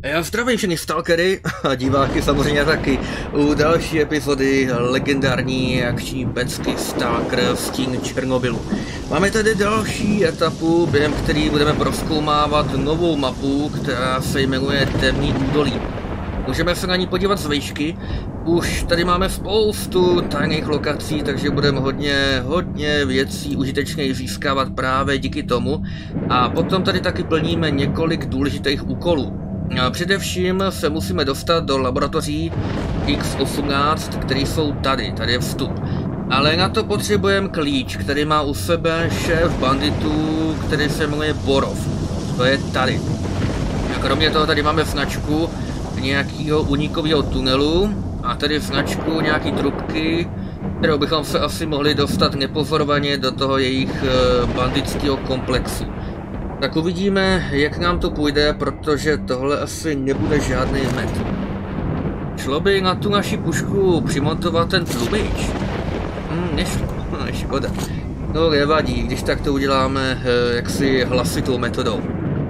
Já zdravím všechny stalkery a diváky samozřejmě taky u další epizody legendární akční pecky Stalker Stín Černobylu. Máme tady další etapu, během který budeme prozkoumávat novou mapu, která se jmenuje Temný údolí. Můžeme se na ní podívat z výšky. Už tady máme spoustu tajných lokací, takže budeme hodně věcí užitečně získávat právě díky tomu. A potom tady taky plníme několik důležitých úkolů. Především se musíme dostat do laboratoří X18, které jsou tady je vstup. Ale na to potřebujeme klíč, který má u sebe šéf banditů, který se jmenuje Borov. To je tady. A kromě toho tady máme značku nějakého unikového tunelu a tady značku nějaký trubky, kterou bychom se asi mohli dostat nepozorovaně do toho jejich banditského komplexu. Tak uvidíme, jak nám to půjde, protože tohle asi nebude žádný med. Šlo by na tu naši pušku přimontovat ten tlumič? Nešlo, škoda. No nevadí, když tak to uděláme jaksi hlasitou metodou.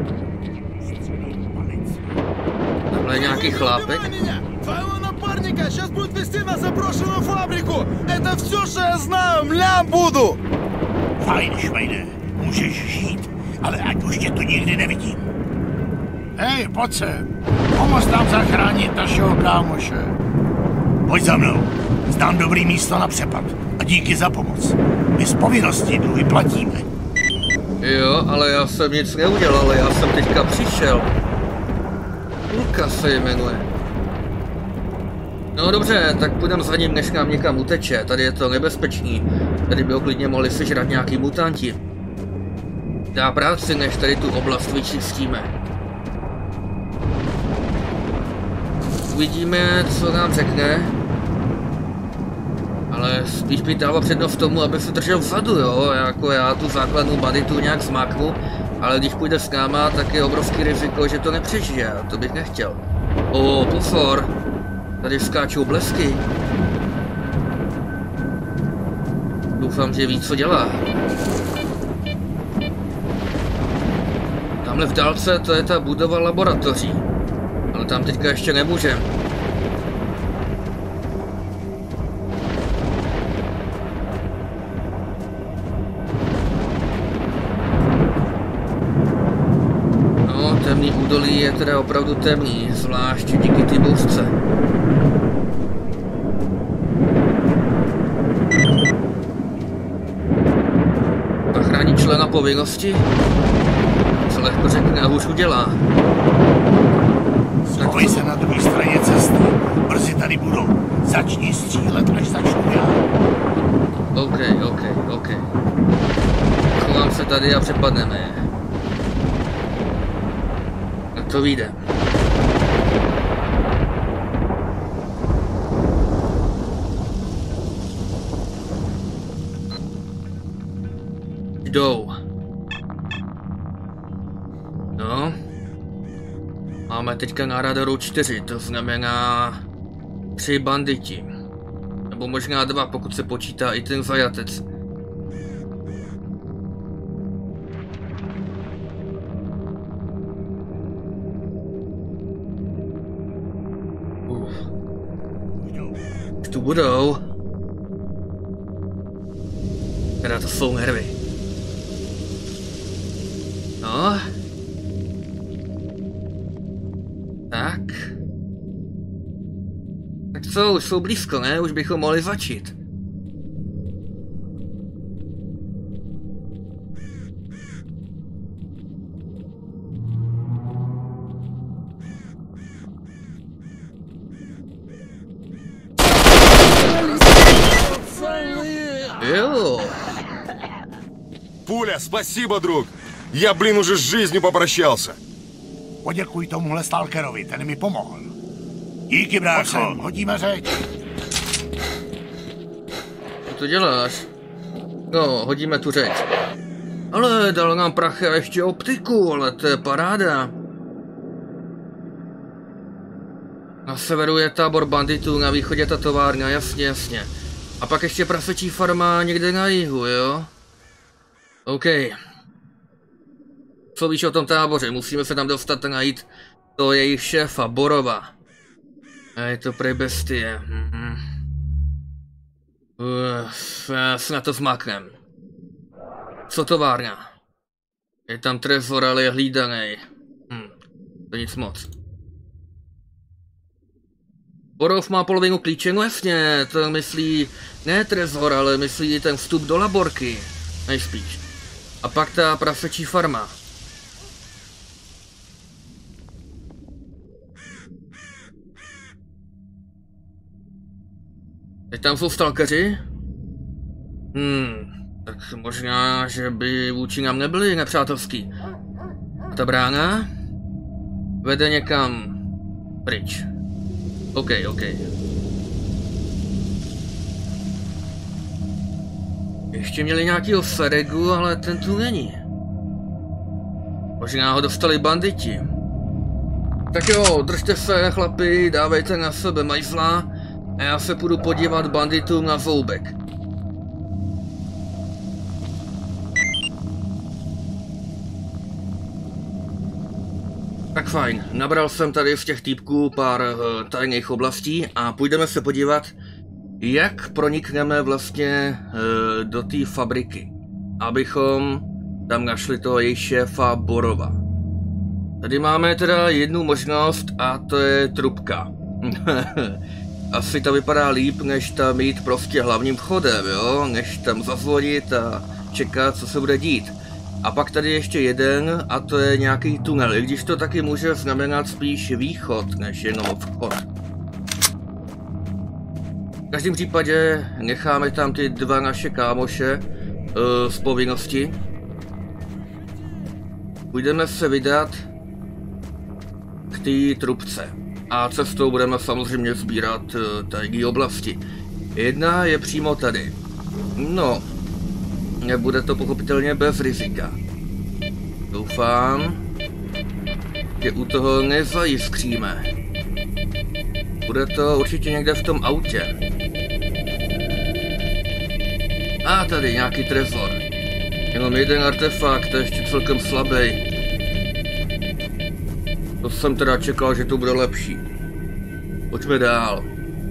Tamhle je nějaký chlápek. Сейчас будет вести на заброшенную фабрику. Это все, что я знаю, млям буду. Fajn, švejde, můžeš žít, ale ať už tě tu nikdy nevidím. Hej, pojď se, pomoz nám zachránit našeho kámoše. Pojď za mnou, znám dobrý místo na přepad a díky za pomoc. My z povinnosti dluhy platíme. Jo, ale já jsem nic neudělal, já jsem teďka přišel. Luka se jmenuje. No dobře, tak půjdem za ním, než nám někam uteče. Tady je to nebezpečný. Tady by ho klidně mohli sežrat nějaký mutanti. Dá práci, než tady tu oblast vyčistíme. Uvidíme, co nám řekne. Ale spíš by dával přednost tomu, aby se držel vzadu, jo. Jako já tu základnu banditu nějak zmáknu. Ale když půjde s náma, tak je obrovský riziko, že to nepřežije. To bych nechtěl. Pozor. Tady skáčou blesky. Doufám, že ví, co dělá. Tamhle v dálce to je ta budova laboratoří. Ale tam teďka ještě nemůžem. No, temný údolí je teda opravdu temný, zvlášť díky ty bouřce. Zachrání člena povinnosti? Co lehko řekne a už udělá. Schovej se na druhé straně cesty. Brzy tady budou. Začni střílet, až začnu já. OK. Chovám se tady a přepadneme je. A to vyjde. Jdou. No. Máme teďka na radaru 4, to znamená 3 banditi. Nebo možná 2, pokud se počítá i ten zajatec. Už tu budou. Teda to jsou nervy. No. Tak. Tak co, už jsou blízko, ne? Už bychom mohli začít. Jo. Пуля, спасибо, друг. Я, блин, уже с жизнью попрощался. Poděkuj tomuhle stalkerovi, ten mi pomohl. Díky, brácho, hodíme řeč. Co to děláš? No, hodíme tu řeč. Ale dal nám prachy a ještě optiku, ale to je paráda. Na severu je tábor banditů, na východě ta továrna, jasně. A pak ještě prasečí farma někde na jihu, jo? OK. Co víš o tom táboře? Musíme se tam dostat a najít To je jejich šéfa, Borova. A je to prej bestie. Se na to zmáknem. Co továrna? Je tam trezor, ale je hlídanej. To nic moc. Borov má polovinu klíče, no jasně, to myslí ne trezor, ale myslí ten vstup do laborky. Nejspíš. A pak ta prasečí farma. Teď tam jsou stalkeři? Tak možná, že by vůči nám nebyli nepřátelský. A ta brána vede někam pryč. OK. Ještě měli nějakýho Feregu, ale ten tu není. Možná ho dostali banditi. Tak jo, držte se, chlapi, dávejte na sebe majzla a já se půjdu podívat banditům na zoubek. Tak fajn, nabral jsem tady z těch týpků pár tajných oblastí a půjdeme se podívat, jak pronikneme vlastně do té fabriky, abychom tam našli toho jejich šéfa Borova. Tady máme teda jednu možnost a to je trubka. Asi to vypadá líp, než tam jít prostě hlavním vchodem, jo? Než tam zazvonit a čekat, co se bude dít. A pak tady ještě jeden a to je nějaký tunel, i když to taky může znamenat spíš východ, než jenom vchod. V každém případě necháme tam ty dva naše kámoše z povinnosti. Půjdeme se vydat k té trubce. A cestou budeme samozřejmě sbírat tajné oblasti. Jedna je přímo tady. No, nebude to pochopitelně bez rizika. Doufám, že u toho nezajiskříme. Bude to určitě někde v tom autě. A tady nějaký trezor. Jenom jeden artefakt, to je ještě celkem slabý. To jsem teda čekal, že to bude lepší. Pojďme dál.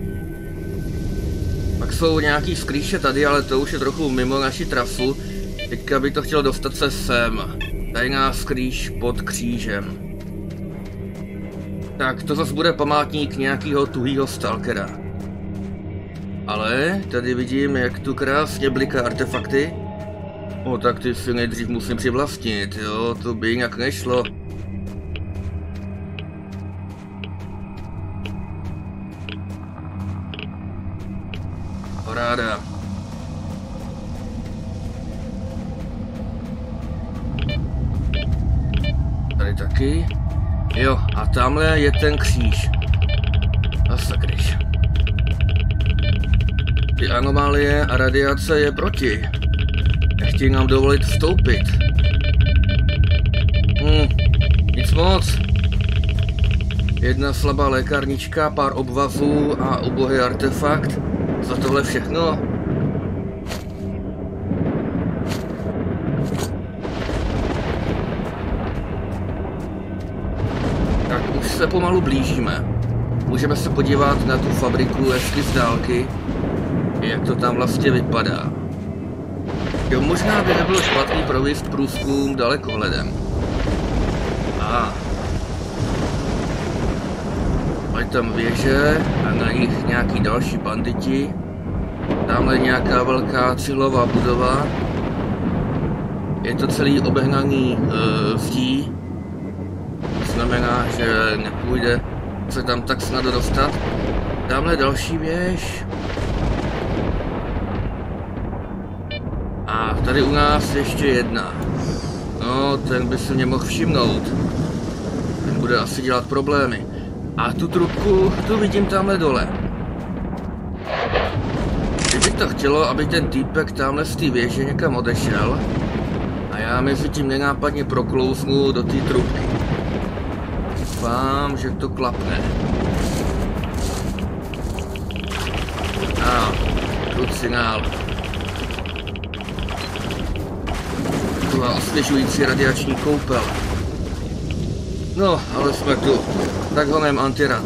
Pak jsou nějaký skrýše tady, ale to už je trochu mimo naši trasu. Teďka by to chtělo dostat se sem. Tajná skrýš pod křížem. Tak to zase bude památník nějakého tuhýho stalkera. Ale tady vidím, jak tu krásně bliká artefakty. O, tak ty si nejdřív musím přivlastnit, jo, to by jinak nešlo. Paráda. Tady taky. Jo, a tamhle je ten kříž. A sakryš. Ty anomálie a radiace je proti. Nechtějí nám dovolit vstoupit. Nic moc. Jedna slabá lékárnička, pár obvazů a ubohý artefakt. Za tohle všechno. Tak už se pomalu blížíme. Můžeme se podívat na tu fabriku ještě z dálky, jak to tam vlastně vypadá. Jo, možná by nebylo špatný provést průzkum dalekohledem. Mají tam věže a na nich nějaký další banditi. Tamhle nějaká velká cihlová budova. Je to celý obehnaný zdí. To znamená, že nepůjde se tam tak snadno dostat. Tamhle další věž. A tady u nás ještě jedna. No, ten by se mě mohl všimnout. Ten bude asi dělat problémy. A tu trubku, tu vidím tamhle dole. Kdyby to chtělo, aby ten týpek tamhle z té věže někam odešel a já mezi tím nenápadně proklouznu do té trubky. Doufám, že to klapne. A signál. Taková osvěžující radiační koupel. No, ale jsme tu. Tak honem antirad.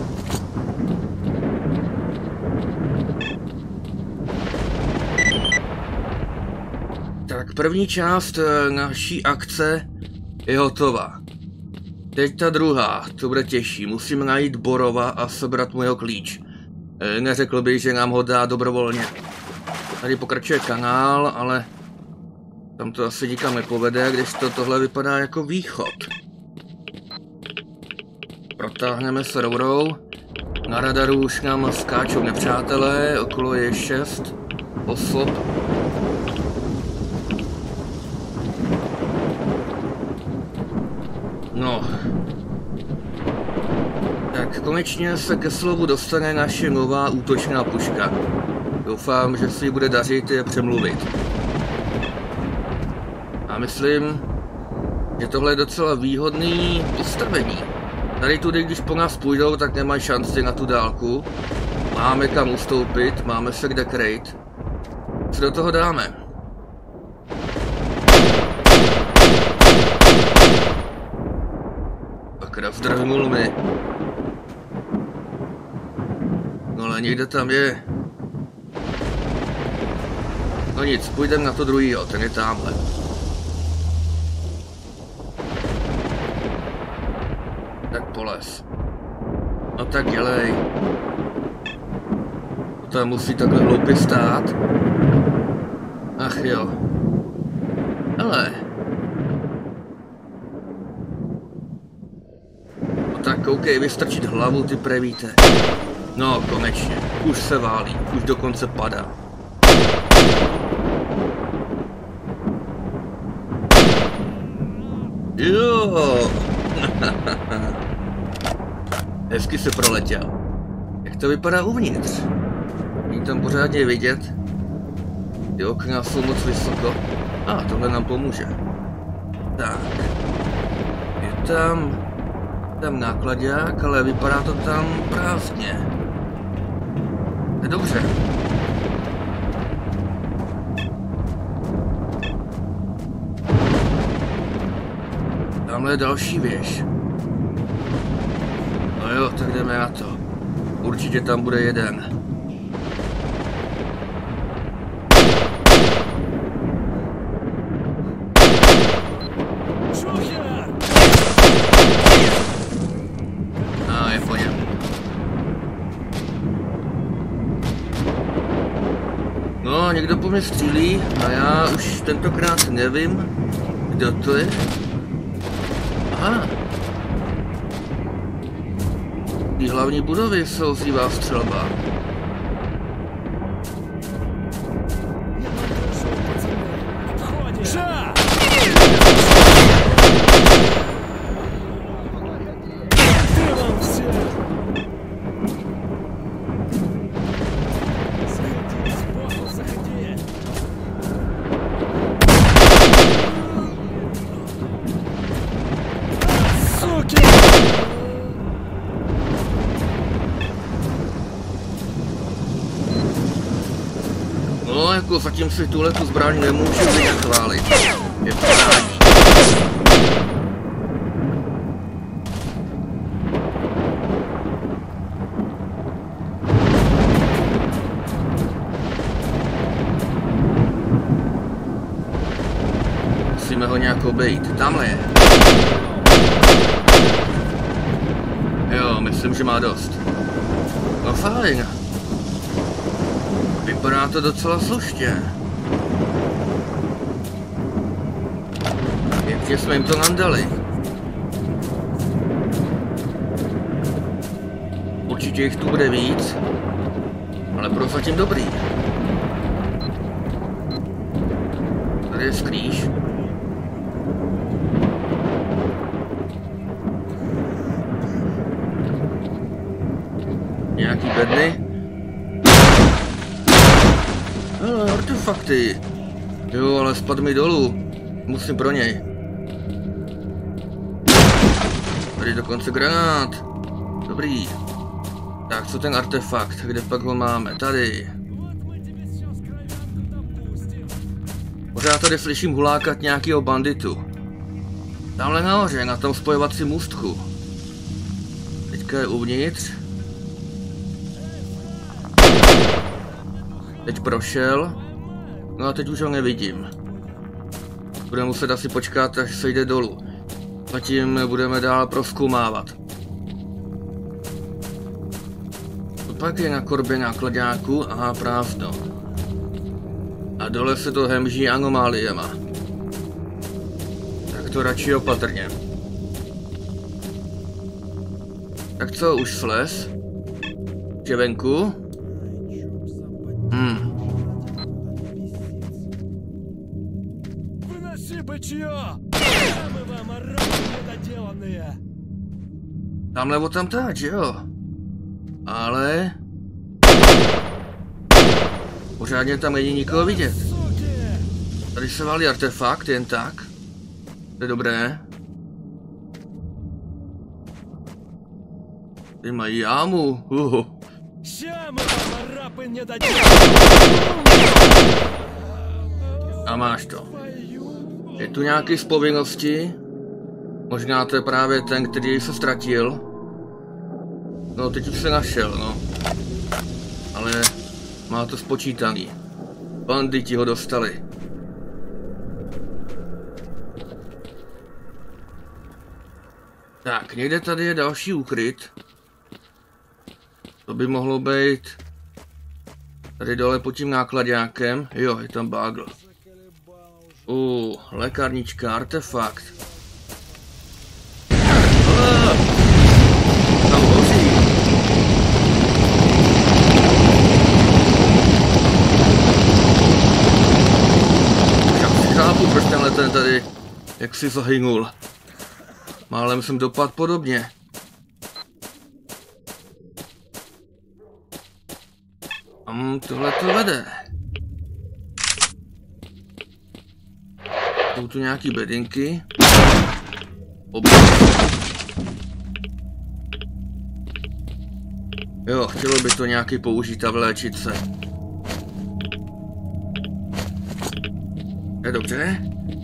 Tak první část naší akce je hotová. Teď ta druhá, to bude těžší. Musíme najít Borova a sebrat mu jeho klíč. Neřekl bych, že nám ho dá dobrovolně. Tady pokračuje kanál, ale tam to asi nikam nepovede, když tohle vypadá jako východ. Protáhneme se rovnou. Na radaru už nám skáčou nepřátelé, okolo je 6 osob. No. Tak konečně se ke slovu dostane naše nová útočná puška. Doufám, že si ji bude dařit je přemluvit. A myslím, že tohle je docela výhodný postavení. Tady tudy, když po nás půjdou, tak nemají šanci na tu dálku. Máme kam ustoupit, máme se kde kryt. Co do toho dáme? Sakra, zdrhnul mi. No ale někde tam je. No nic, půjdeme na to druhýho, ten je tamhle. Tak polez. No tak dělej. To musí takhle hloupě stát. Ach jo. Hele. No tak koukej, vystrčit hlavu, ty prevíte. No konečně, už se válí, už dokonce padá. Jo. Hezky se proletěl. Jak to vypadá uvnitř? Není tam pořádně vidět. Ty okna jsou moc vysoko. A tohle nám pomůže. Tak. Je tam nákladák, ale vypadá to tam prázdně. To je dobře. Tamhle je další věž. No jo, tak jdeme na to. Určitě tam bude jeden. A je po něm. No, někdo po mě střílí a já už tentokrát nevím, kdo to je. Aha. Ty hlavní budovy se ozývá střelba. No, jako zatím si tuhletu zbraň nemůžu nějak chválit. Je parádní. Musíme ho nějak obejít. Tamhle je. Jo, myslím, že má dost. No fajn. Vypadá to docela slušně. Pěkně jsme jim to nandali. Určitě jich tu bude víc, ale prozatím dobrý. Tady je skrýš. Nějaký bedny. Hele, artefakty. Jo, ale spadl mi dolů. Musím pro něj. Tady dokonce granát. Dobrý. Tak, co ten artefakt? Kde pak ho máme? Tady. Pořád tady slyším hulákat nějakýho banditu. Tamhle nahoře, na tom spojovacím můstku. Teďka je uvnitř. Teď prošel. No a teď už ho nevidím. Budeme muset asi počkat, až se jde dolů. Zatím budeme dál prozkoumávat. Pak je na korbě nákladáku a prázdno. A dole se to hemží anomáliema. Tak to radši opatrně. Tak co, už slez? Je venku? Tamhle o tam táč, jo? Ale... pořádně tam není nikoho vidět. Tady se valí artefakt, jen tak. To je dobré. Ty mají jámu. A máš to. Je tu nějaký z povinnosti? Možná to je právě ten, který se ztratil. No, teď už se našel, no. Ale má to spočítaný. Banditi ho dostali. Tak, někde tady je další úkryt. To by mohlo být tady dole pod tím nákladákem. Jo, je tam bagl. Lékárnička, artefakt. Tam hoří. Já si chápu, proč tenhle ten tady jak si zahynul. Málem jsem dopadl podobně. Tohle to vede. Jsou tu nějaký bedinky. Jo, chtělo by to nějaký použít a vléčit se. Je dobře?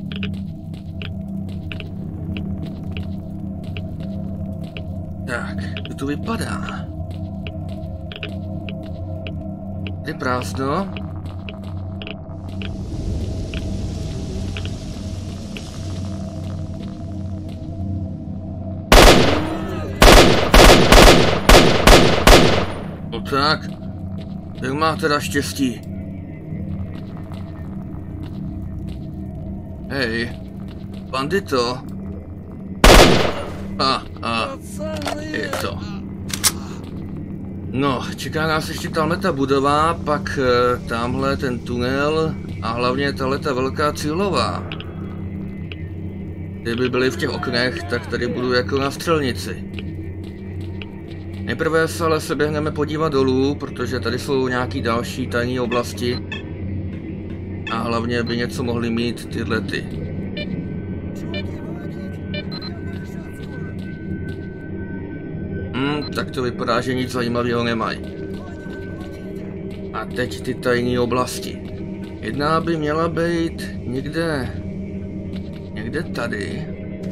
Tak, jak to vypadá? Je prázdno. No tak, jak má teda štěstí. Hej, bandito. Je to. No, čeká nás ještě tamhle ta budova, pak tamhle ten tunel a hlavně tahle ta velká cílová. Kdyby byli v těch oknech, tak tady budu jako na střelnici. Nejprve se ale se běhneme podívat dolů, protože tady jsou nějaký další tajné oblasti. A hlavně by něco mohly mít tyhle ty. Tak to vypadá, že nic zajímavého nemají. A teď ty tajné oblasti. Jedna by měla být někde tady.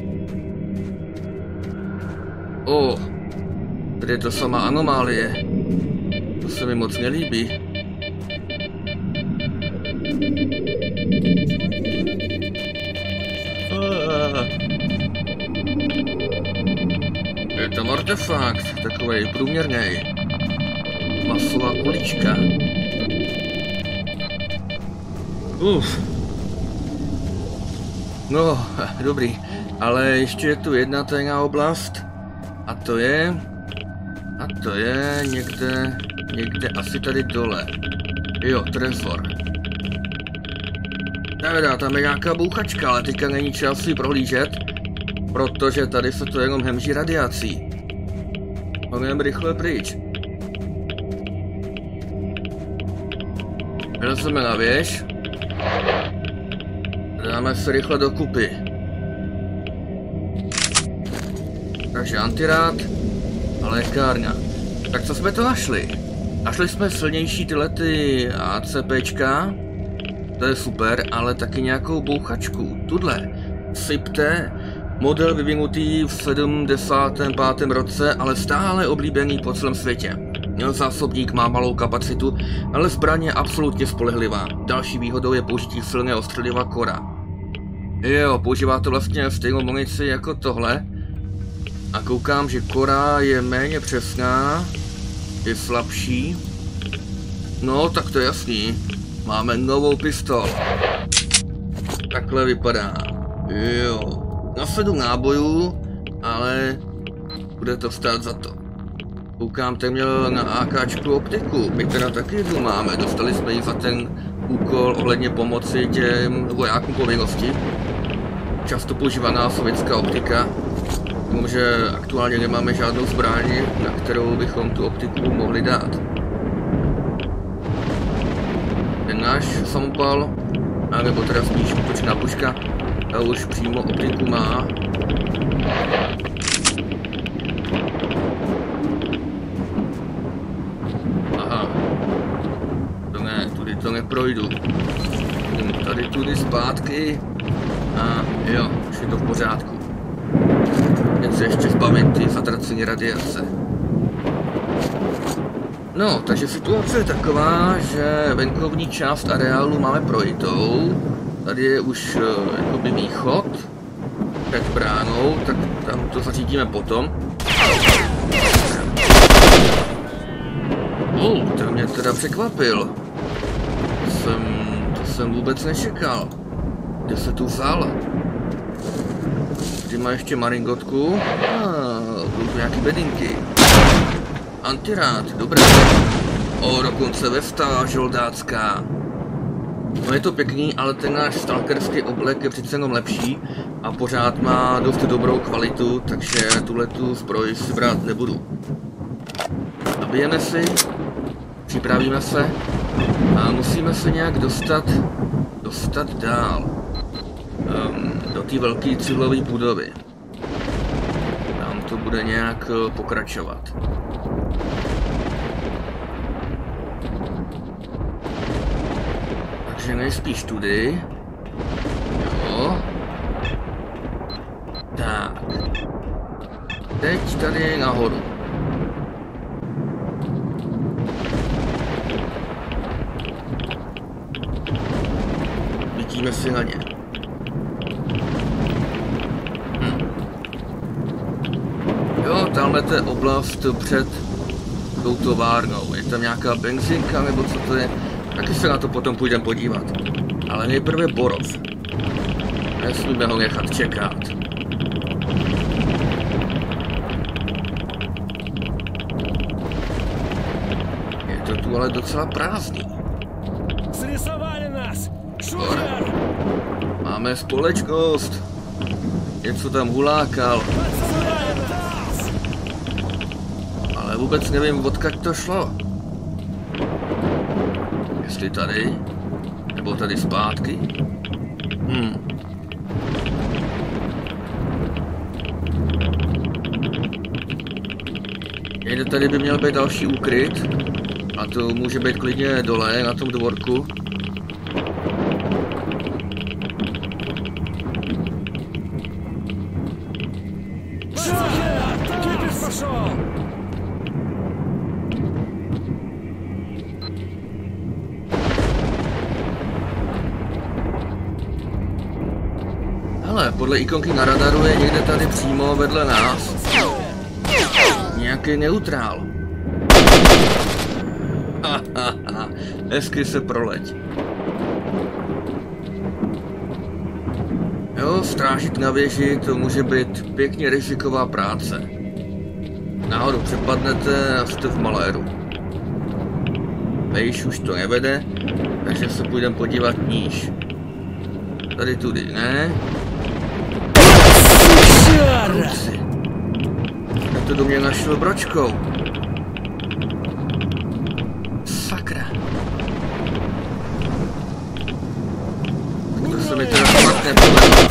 Tady je to sama anomálie. To se mi moc nelíbí. Je tam artefakt, takovej průměrnej. Masová kulička. No, dobrý. Ale ještě je tu jedna tajná oblast. A to je někde asi tady dole. Jo, trezor. Teda, tam je nějaká bouchačka, ale teďka není čas si prohlížet, protože tady se to jenom hemží radiací. Jdeme rychle pryč. Vylezeme na věž. Dáme se rychle dokupy. Takže antirát a lékárna. Tak co jsme to našli? Našli jsme silnější tyhle ty ACPčka. To je super, ale taky nějakou bouchačku. Tudle. Sypte Model vyvinutý v 75. roce, ale stále oblíbený po celém světě. Zásobník má malou kapacitu, ale zbraň je absolutně spolehlivá. Další výhodou je použití silného střeliva Cora. Jo, používá to vlastně stejnou munici jako tohle. A koukám, že Cora je méně přesná, je slabší. No, tak to je jasný. Máme novou pistol. Takhle vypadá. Jo. Na 7 nábojů, ale bude to stát za to. Koukám, ten měl na AKčku optiku. My teda taky jednu máme. Dostali jsme ji za ten úkol ohledně pomoci těm vojákům povinnosti. Často používaná sovětská optika. Protože aktuálně nemáme žádnou zbraň, na kterou bychom tu optiku mohli dát. Ten náš samopal, nebo teda spíš útočná puška, ta už přímo optiku má. Aha. To ne, tudy to neprojdu. Tady tudy zpátky. A jo, už je to v pořádku. Jen se ještě zbavit ty zatracené radiace. No, takže situace je taková, že venkovní část areálu máme projitou. Tady je už jakoby východ před bránou, tak tam to zařídíme potom. To mě teda překvapil. To jsem vůbec nečekal. Kde se tu vzal? Tady má ještě maringotku. Budou tu nějaký bedinky. Antirát, dobré. Dokonce vesta žoldácká. No je to pěkný, ale ten náš stalkerský oblek je přece jenom lepší a pořád má dost dobrou kvalitu, takže tuhletu zbroj si brát nebudu. Nabijeme si, připravíme se a musíme se nějak dostat dál. Do té velké cihlové budovy. Tam to bude nějak pokračovat. Takže nejspíš tudy. Jo. Tak. Teď tady nahoru. Vidíme si na ně. Jo, tamhle je oblast před tou továrnou. Je tam nějaká benzinka nebo co to je? Taky se na to potom půjdeme podívat. Ale nejprve Borov. Nesmíme ho nechat čekat. Je to tu ale docela prázdný. Máme společnost. Něco tam hulákal. Ale vůbec nevím, odkud to šlo. Jestli tady, nebo tady zpátky. Někde tady by měl být další úkryt. A to může být klidně dole, na tom dvorku. Hele, podle ikonky na radaru je někde tady přímo vedle nás nějaký neutrál. Hezky se proleď. Jo, strážit na věži, to může být pěkně riziková práce. Náhodou přepadnete a jste v maléru. Vejš už to nevede, takže se půjdeme podívat níž. Tady tudy, ne? Ruci. Já to do mě našel bročkou. Sakra. To se mi teda špatně povedlo.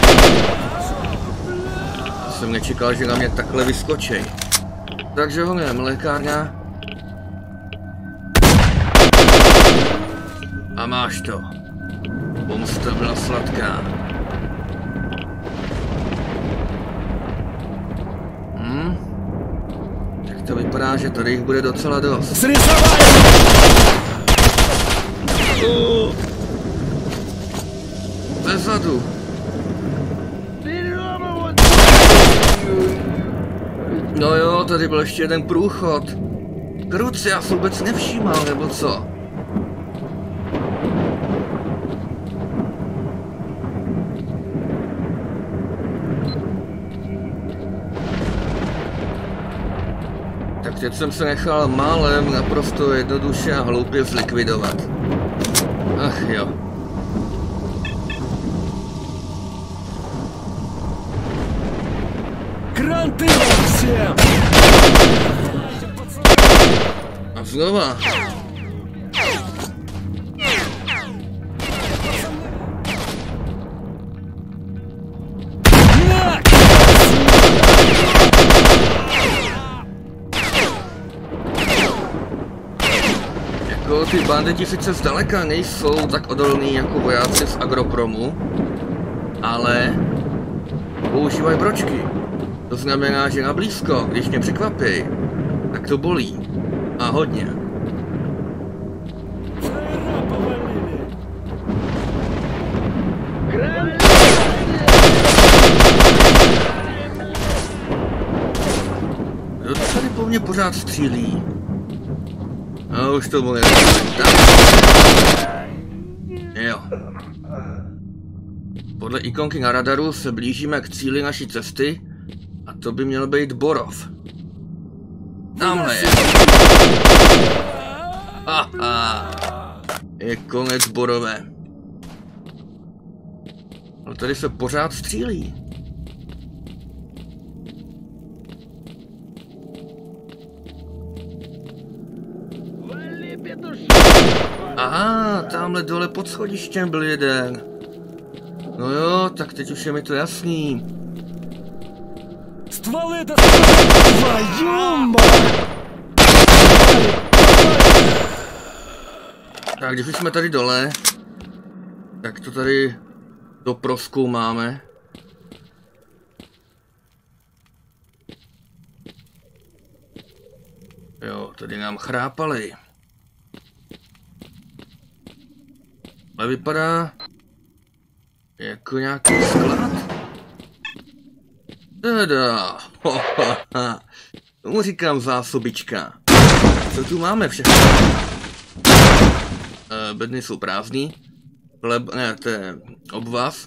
Jsem nečekal, že na mě takhle vyskočí. Takže honem, lékárna. A máš to. Pomsta byla sladká. To vypadá, že tady jich bude docela dost. Vezadu. No jo, tady byl ještě jeden průchod. Kruci, já jsem vůbec nevšímal, nebo co? Tak teď jsem se nechal málem naprosto jednoduše a hloupě zlikvidovat. Ach jo. Кранты всем! A znova. Jako ty banditi sice zdaleka nejsou tak odolní jako vojáci z Agropromu, ale používají bročky. To znamená, že na blízko, když mě překvapí, tak to bolí. A hodně. Kdo to tady po mně pořád střílí? A už to bude. Jo. Podle ikonky na radaru se blížíme k cíli naší cesty a to by měl být Borov. Tamhle je. Haha. Je konec, Borové. Ale tady se pořád střílí. Aha, tamhle dole pod schodištěm byl jeden. No jo, tak teď už je mi to jasný. Стволы это... Твою мать! Tak, když už jsme tady dole, tak to tady doprozkoumáme. Jo, tady nám chrápali. Ale vypadá jako nějaký sklad. Teda, tomu říkám zásobička. Co tu máme všechno? Bedny jsou prázdný. Ne, to je obvaz.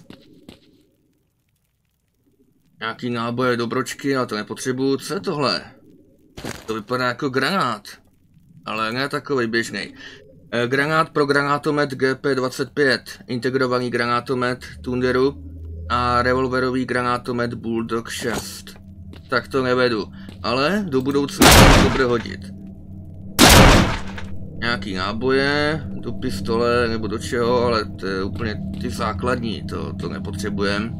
Nějaký náboje do bročky, ale to nepotřebuju. Co je tohle? To vypadá jako granát. Ale ne takový běžný. Granát pro granátomet GP25. Integrovaný granátomet Thunderu a revolverový granátomet Bulldog 6. Tak to nevedu. Ale do budoucna se to bude hodit. Nějaký náboje, do pistole nebo do čeho, ale to je úplně ty základní, to nepotřebujeme.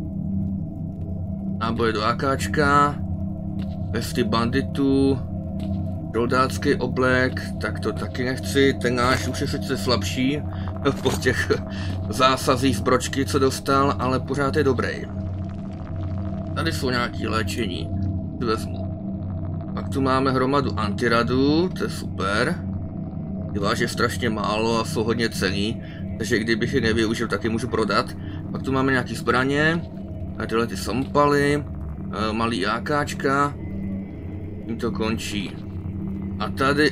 Náboje do AKčka, vesty banditů, žoldácký oblek, tak to taky nechci, ten náš už je sice slabší po těch zásazích z bročky, co dostal, ale pořád je dobrý. Tady jsou nějaký léčení, to vezmu. Pak tu máme hromadu antiradů, to je super. Ty váží strašně málo a jsou hodně cenný, takže kdybych je nevyužil, tak je můžu prodat. Pak tu máme nějaký zbraně, a tyhle ty samopaly, malý AKčka, tím to končí. A tady,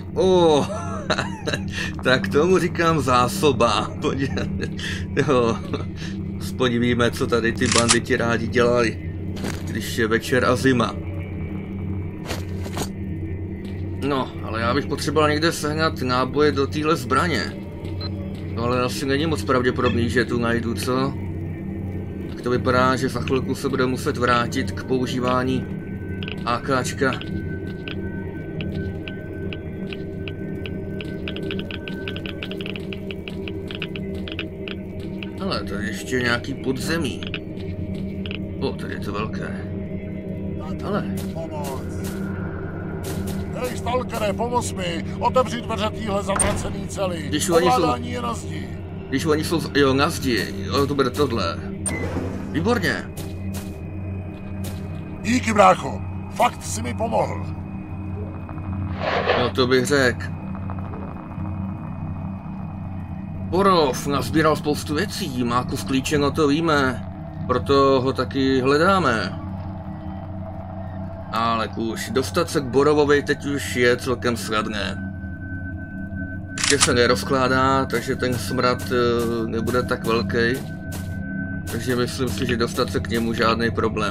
tak tomu říkám zásoba. Jo, podívejme, co tady ty banditi rádi dělali, když je večer a zima. No, ale já bych potřeboval někde sehnat náboje do téhle zbraně. No ale asi není moc pravděpodobný, že tu najdu, co? Tak to vypadá, že za chvilku se bude muset vrátit k používání AKčka. Ale tady ještě nějaký podzemí. Tady je to velké. Ale... Hej, stalkere, pomoz mi otevřít dveře téhle zamracený cely. Ovládání je na zdi. Když oni jsou, jo, na zdi, jo, to bude tohle. Výborně. Díky, brácho, fakt si mi pomohl. No, to bych řekl. Borov nazbíral spoustu věcí, má kus klíče, no to víme. Proto ho taky hledáme. Ale už dostat se k Borovovi teď už je celkem snadné. Ještě se nerozkládá, takže ten smrad nebude tak velký. Takže myslím si, že dostat se k němu žádný problém.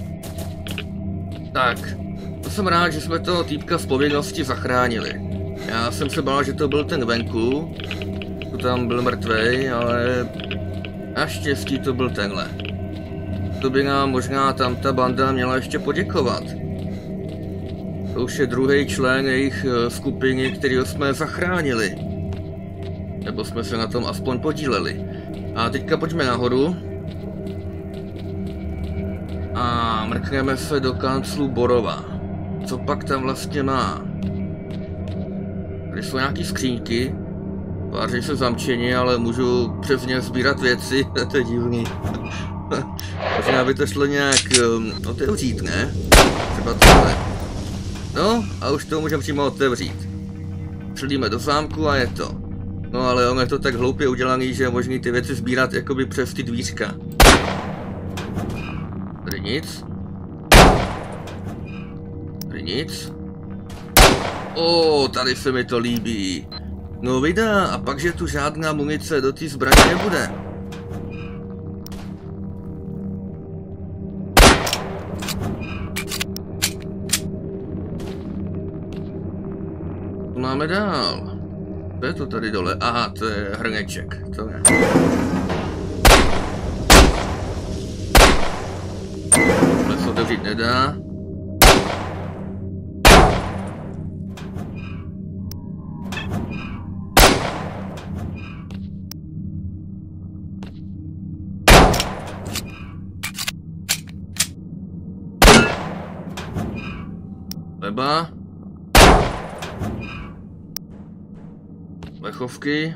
Tak, to jsem rád, že jsme toho týpka z povinnosti zachránili. Já jsem se bál, že to byl ten venku. To tam byl mrtvej, ale naštěstí to byl tenhle. To by nám možná tam ta banda měla ještě poděkovat. To už je druhý člen jejich skupiny, kterýho jsme zachránili. Nebo jsme se na tom aspoň podíleli. A teďka pojďme nahoru. A mrkneme se do kanclu Borova. Co pak tam vlastně má? Tady jsou nějaký skříňky. Tváří se zamčení, ale můžu přes ně sbírat věci. To je divný. Možná by to šlo nějak otevřít, ne? Třeba tohle. No, a už to můžeme přímo otevřít. Přilíme do zámku a je to. No ale on je to tak hloupě udělaný, že je možný ty věci sbírat jakoby přes ty dvířka. Tady nic. Tady nic. Tady se mi to líbí. No vydá, a pak, že tu žádná munice do té zbraně nebude. Co máme dál? Co je to tady dole? Aha, to je hrneček. To je. Tohle se otevřít nedá. Leba. Lechovky.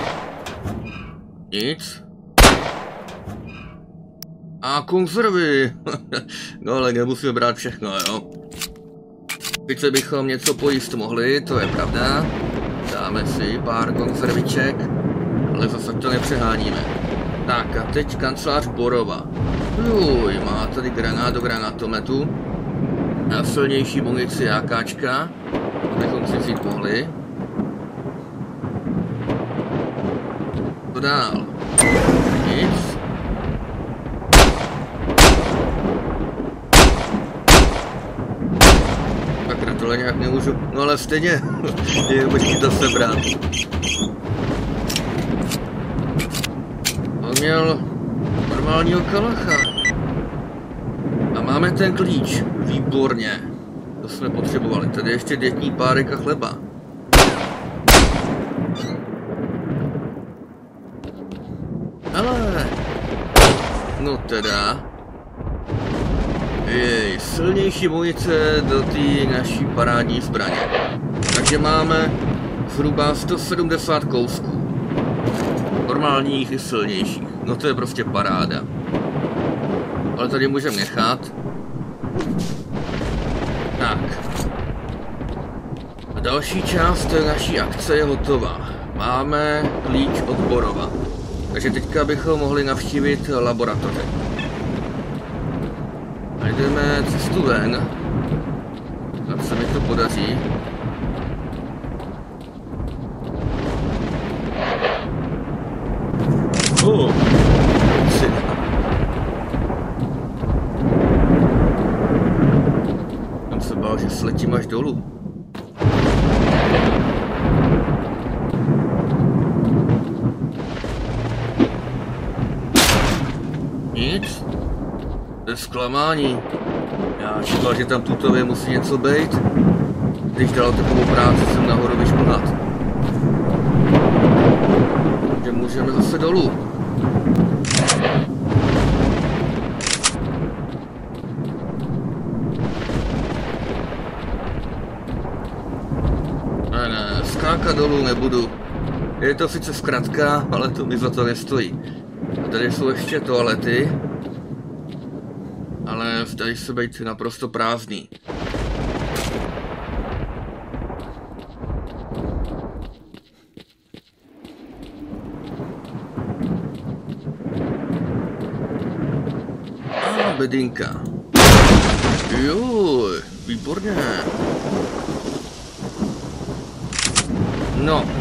Nic. A konzervy. No ale nemusíme brát všechno, jo. Sice bychom něco pojíst mohli, to je pravda. Dáme si pár konzerviček, ale zase to nepřeháníme. Tak a teď kancelář Borova. Uj, má tady granát do granatometu. A silnější munici AKčka, abychom si vzít mohli. Co dál? Nic. Tak na tohle nějak nemůžu, no ale stejně je možný to sebrat. On měl normálního kalacha. A máme ten klíč, výborně. To jsme potřebovali, tady ještě dětní párek a chleba. Ale, no teda. Jej, silnější munice do té naší parádní zbraně. Takže máme zhruba 170 kousků. Normálních i silnějších, no to je prostě paráda. Ale tady můžeme nechat. Tak. A další část naší akce je hotová. Máme klíč od Borova. Takže teďka bychom mohli navštívit laboratoře. Najdeme cestu ven. Tak se mi to podaří. Tam se bál, že sletím až dolů. Nic. To je zklamání. Já čekal, že tam tutově musí něco být. Když dal takovou práci, jsem nahoru vyšplhat. Takže můžeme zase dolů. Ne, skákat dolů nebudu. Je to sice zkratka, ale to mi za to nestojí. A tady jsou ještě toalety. Ale zdají se být naprosto prázdný. bedinka. Jo, výborně. No.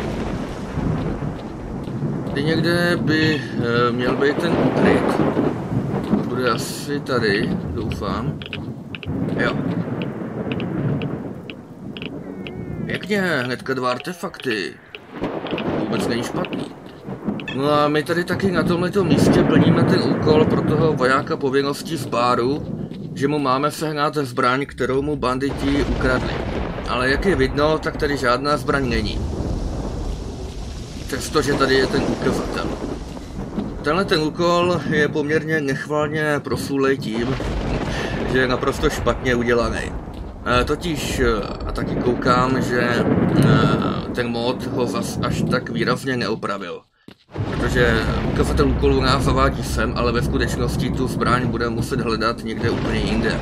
Tady někde by měl být ten úkryt. To bude asi tady, doufám. Jo. Pěkně, hnedka 2 artefakty. Vůbec není špatný. No a my tady taky na tomhleto místě plníme ten úkol pro toho vojáka povinností z báru, že mu máme sehnat zbraň, kterou mu banditi ukradli. Ale jak je vidno, tak tady žádná zbraň není. Přestože tady je ten ukazatel. Tenhle ten úkol je poměrně nechvalně proslulej tím, že je naprosto špatně udělaný. Totiž, a taky koukám, že ten mod ho zas až tak výrazně neopravil. Protože ukazatel úkolů nás zavádí sem, ale ve skutečnosti tu zbraň bude muset hledat někde úplně jinde.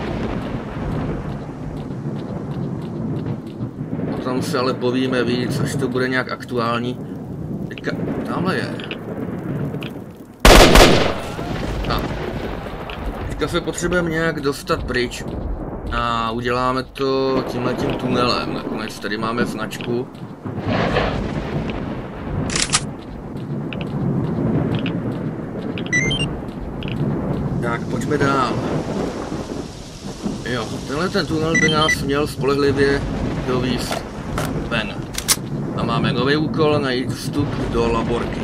O tom se ale povíme víc, až to bude nějak aktuální. Teďka, tamhle je. A. Teďka se potřebujeme nějak dostat pryč. A uděláme to tímhletím tunelem. Nakonec tady máme značku. Tak, pojďme dál. Jo, tenhle ten tunel by nás měl spolehlivě dovízt ven. A máme nový úkol najít vstup do laborky.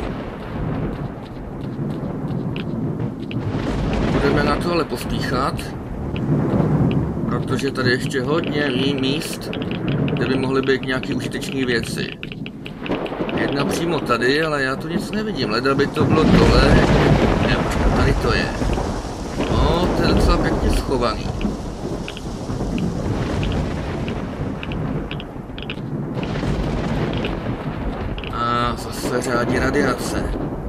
Budeme na to ale pospíchat, protože tady ještě hodně míst, kde by mohly být nějaké užitečné věci. Jedna přímo tady, ale já tu nic nevidím. Leda by to bylo dole. Ne, počkat, tady to je. No, to je docela pěkně schovaný. A zase řádí radiace.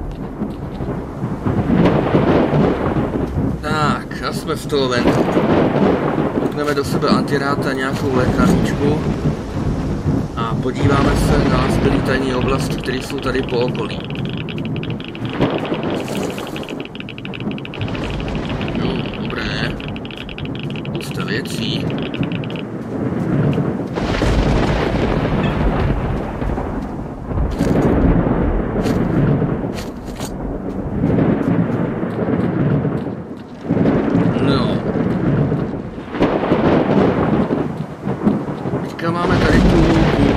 Tak, a jsme v toho ven. Pukneme do sebe antirát a nějakou lékárničku. A podíváme se na zbylý tajné oblasti, které jsou tady po okolí. Jo, dobré. Spousta věcí. No. Teďka máme tady tu půlku.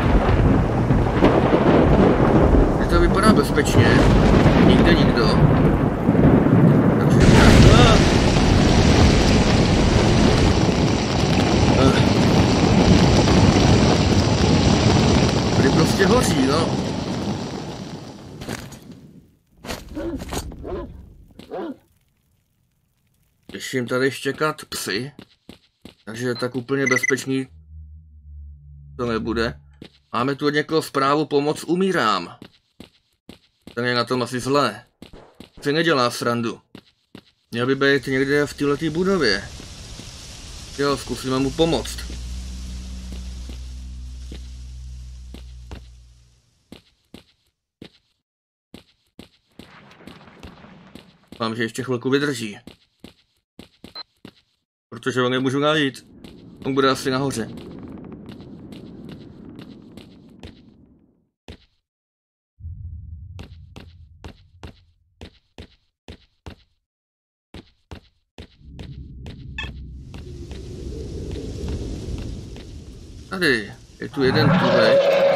To vypadá bezpečně. Nikde nikdo. Takže tak. Tady prostě hoří, no. Když jim tady štěkat psy, takže tak úplně bezpečný to nebude. Máme tu od někoho zprávu, pomoc, umírám. Ten je na tom asi zlé. Si nedělá srandu. Měl by být někde v této budově. Jo, zkusíme mu pomoct. Mám, že ještě chvilku vydrží. Protože ho nemůžu najít. On bude asi nahoře. Tady je tu jeden tubek.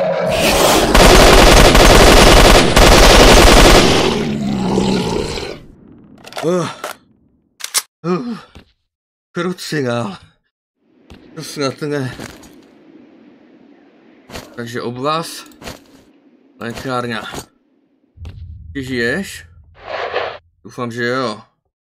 Krucinál. To snad ne. Takže obvaz. Lékárna. Ty žiješ? Doufám, že jo.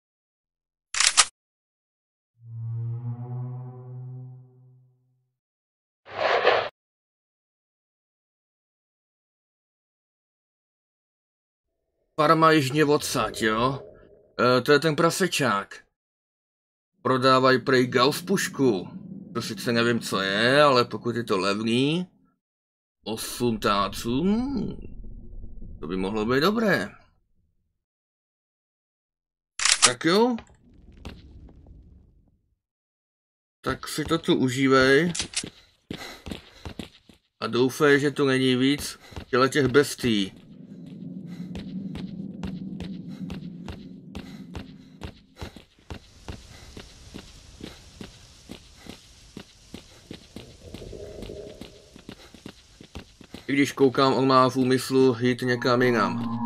Farma jižně odsaď, jo? To je ten prasečák. Prodávají prej Gauss pušku. To sice nevím, co je, ale pokud je to levný, 8 táců, to by mohlo být dobré. Tak jo. tak si to tu užívej. A doufej, že tu není víc těch bestí. I když koukám, on má v úmyslu jít někam jinam.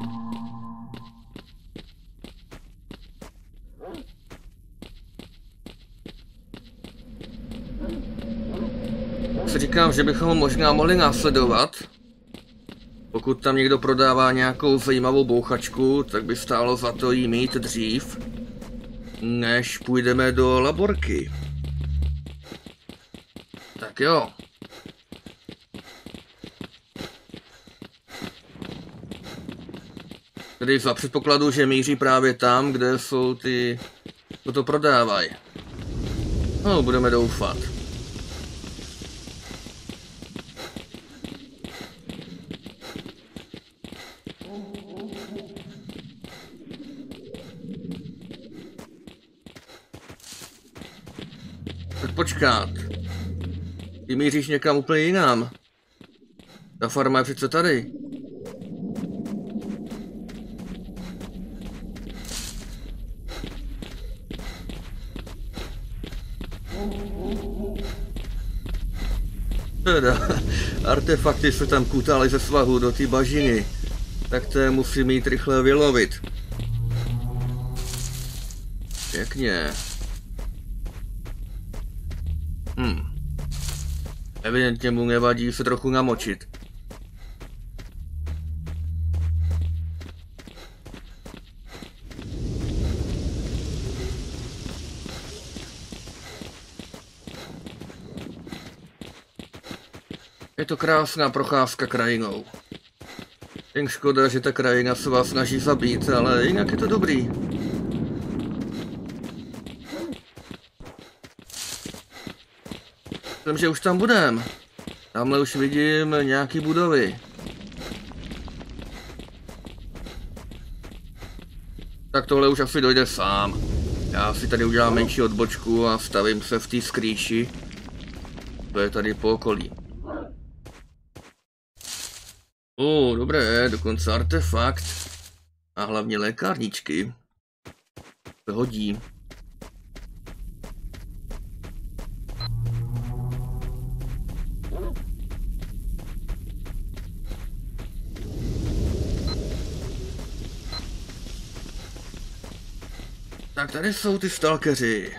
Si říkám, že bychom ho možná mohli následovat. Pokud tam někdo prodává nějakou zajímavou bouchačku, tak by stálo za to jí mít dřív, než půjdeme do laborky. Tak jo. Tedy za předpokladu, že míří právě tam, kde jsou ty, co to prodávají. No, budeme doufat. Tak počkat. Ty míříš někam úplně jinam. Ta farma je přece tady. Teda, artefakty se tam kutály ze svahu do té bažiny. Tak to je musí mít rychle vylovit. Pěkně. Evidentně mu nevadí se trochu namočit. Je to krásná procházka krajinou. Jen škoda, že ta krajina se vás snaží zabít, ale jinak je to dobrý. Myslím, že už tam budem. Tamhle už vidím nějaký budovy. Tak tohle už asi dojde sám. Já si tady udělám menší odbočku a stavím se v té skrýši. To je tady po okolí. Dobré, dokonce artefakt. A hlavně lékárničky. To hodí. Tak tady jsou ty stalkeři.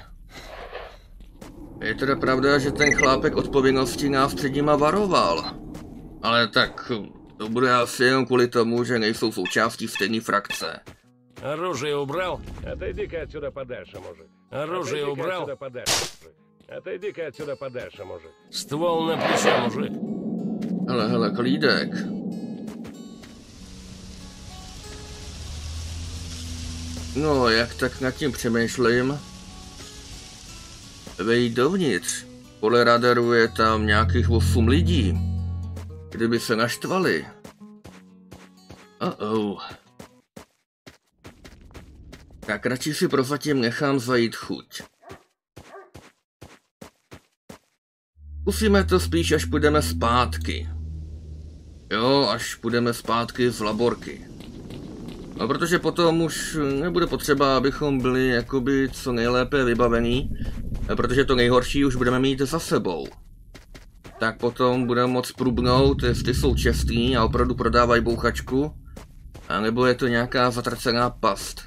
Je teda pravda, že ten chlápek od povinnosti nás před nima varoval. Ale tak to bude asi jenom kvůli tomu, že nejsou součástí stejné frakce. Оружие убрал? Отойди-ка отсюда подальше, мужик. Оружие убрал? Отойди-ка отсюда подальше, мужик. Ствол на плечо, мужик. Hele, klídek. No, jak tak nad tím přemýšlím. Vejít dovnitř. Podle radaru je tam nějakých 8 lidí. Kdyby se naštvali. Tak radši si prozatím nechám zajít chuť. Zkusíme to spíš, až půjdeme zpátky. Jo, až půjdeme zpátky z laborky. No, protože potom už nebude potřeba, abychom byli jakoby co nejlépe vybavení, protože to nejhorší už budeme mít za sebou. Tak potom budeme moct průbnout, jestli jsou čestní a opravdu prodávají bouchačku, anebo je to nějaká zatracená past.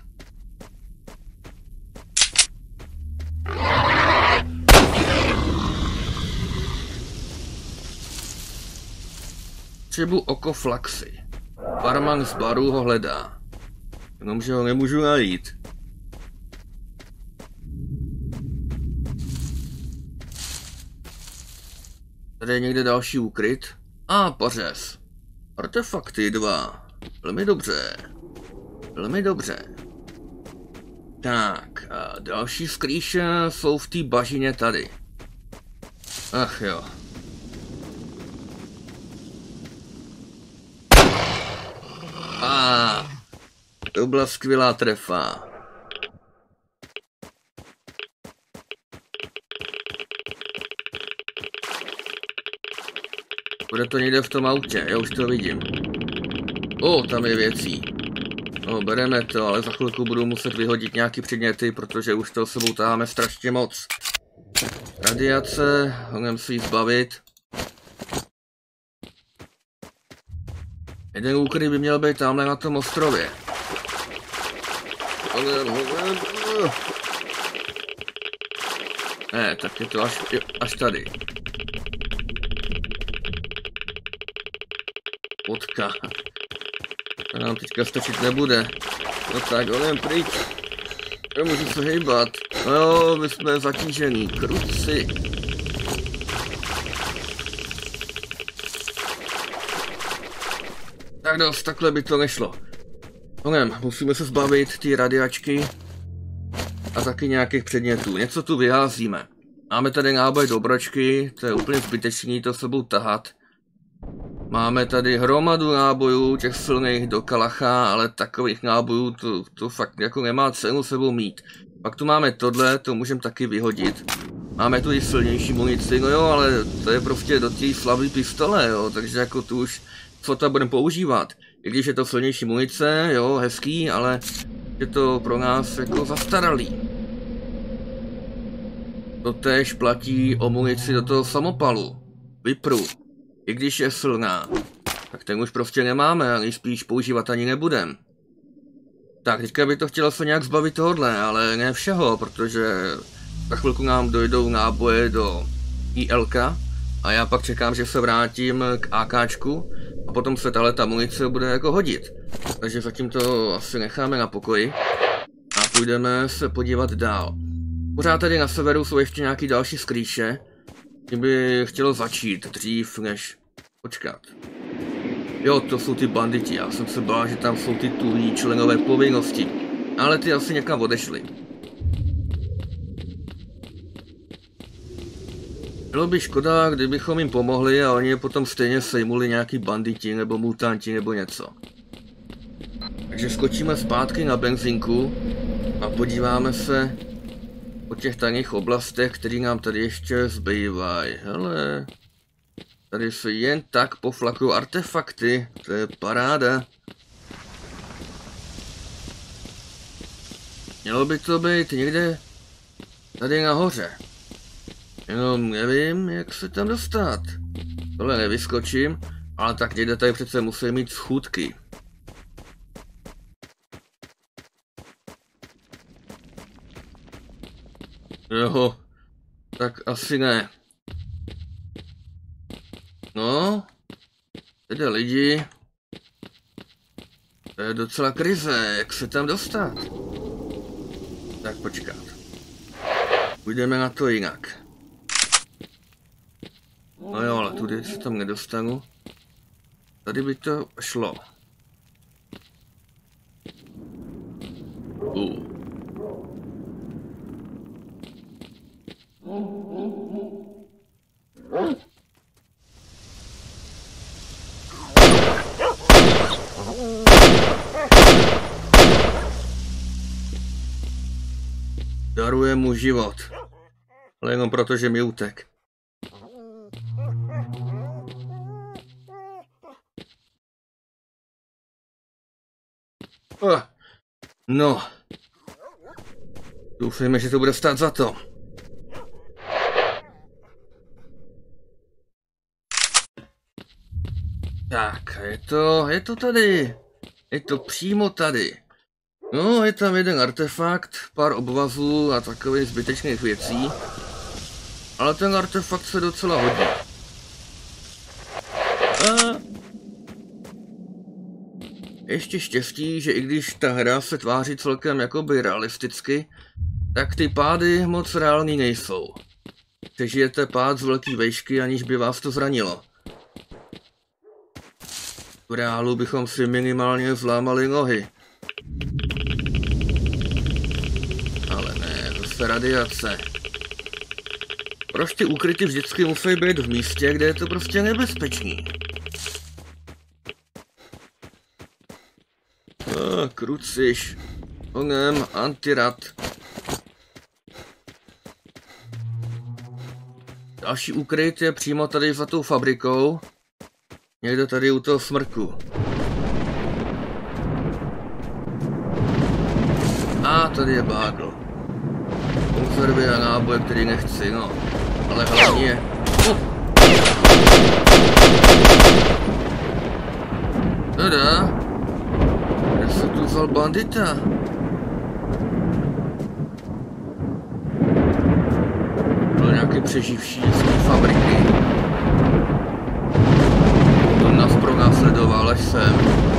Třebu oko Flaxy. Barman z baru ho hledá. Jenomže ho nemůžu najít. Tady je někde další úkryt. Pařez. Artefakty 2. Velmi dobře. Velmi dobře. Tak, a další skrýše jsou v té bažině tady. Ach jo. To byla skvělá trefa. Bude to někde v tom autě, já už to vidím. Tam je věcí. No, bereme to, ale za chvilku budu muset vyhodit nějaký předměty, protože už toho sebou taháme strašně moc. Radiace, hodně si ji zbavit. Jeden úkryt by měl být tamhle na tom ostrově. Ne, tak je to až tady. Potka. To nám teďka stačit nebude. No tak, jdem pryč. Nemůžu se hejbat. No jo, my jsme zatížený. Kruci. Tak dost, takhle by to nešlo. Musíme se zbavit ty radiačky a taky nějakých předmětů. Něco tu vyházíme. Máme tady náboj do obračky, to je úplně zbytečný to sebou tahat. Máme tady hromadu nábojů, těch silných do kalacha, ale takových nábojů to fakt jako nemá cenu sebou mít. Pak tu máme tohle, to můžeme taky vyhodit. Máme tu i silnější munici, no jo, ale to je prostě do té slabé pistole, jo, takže jako tu už co to budeme používat. I když je to silnější munice, jo, hezký, ale je to pro nás jako zastaralý. To též platí o munici do toho samopalu. Vypru. I když je silná, tak ten už prostě nemáme a nejspíš používat ani nebudem. Tak, teďka by to chtělo se nějak zbavit tohodle, ale ne všeho, protože za chvilku nám dojdou náboje do ILK a já pak čekám, že se vrátím k AKčku a potom se ta munice bude jako hodit. Takže zatím to asi necháme na pokoji a půjdeme se podívat dál. Pořád tady na severu jsou ještě nějaký další skrýše, tím by chtělo začít dřív než počkat. Jo, to jsou ty banditi, já jsem se bál, že tam jsou ty tuhý členové povinnosti, ale ty asi někam odešli. Bylo by škoda, kdybychom jim pomohli a oni je potom stejně sejmuli nějaký banditi nebo mutanti nebo něco. Takže skočíme zpátky na benzínku a podíváme se po těch tajných oblastech, které nám tady ještě zbývají. Hele, tady se jen tak poflakují artefakty, to je paráda. Mělo by to být někde tady nahoře. Jenom nevím, jak se tam dostat. Tohle nevyskočím, ale tak někde tady přece musí mít schůdky. Jo, tak asi ne. No, tedy lidi. To je docela krize, jak se tam dostat? Tak počkat. Půjdeme na to jinak. No jo, ale tudy se tam nedostanu. Tady by to šlo. Daruje mu život. Ale jenom proto, že mi utek. No. Doufejme, že to bude stát za to. Tak, je to tady. Je to přímo tady. No, je tam jeden artefakt, pár obvazů a takových zbytečných věcí. Ale ten artefakt se docela hodí. A ještě štěstí, že i když ta hra se tváří celkem jakoby realisticky, tak ty pády moc reální nejsou. Přežijete pád z velké vejšky, aniž by vás to zranilo. V reálu bychom si minimálně zlámali nohy. Ale ne, zase radiace. Proč ty úkryty vždycky musí být v místě, kde je to prostě nebezpečný? Kruciš. Onem, antirad. Další úkryt je přímo tady za tou fabrikou. Někdo tady u toho smrku. A tady je bágl. Konzervy a náboje, který nechci, no. Ale hlavně... Teda. Já jsem tu vzal bandita. Byl nějaký přeživší z té fabriky. On nás pronásledoval až sem.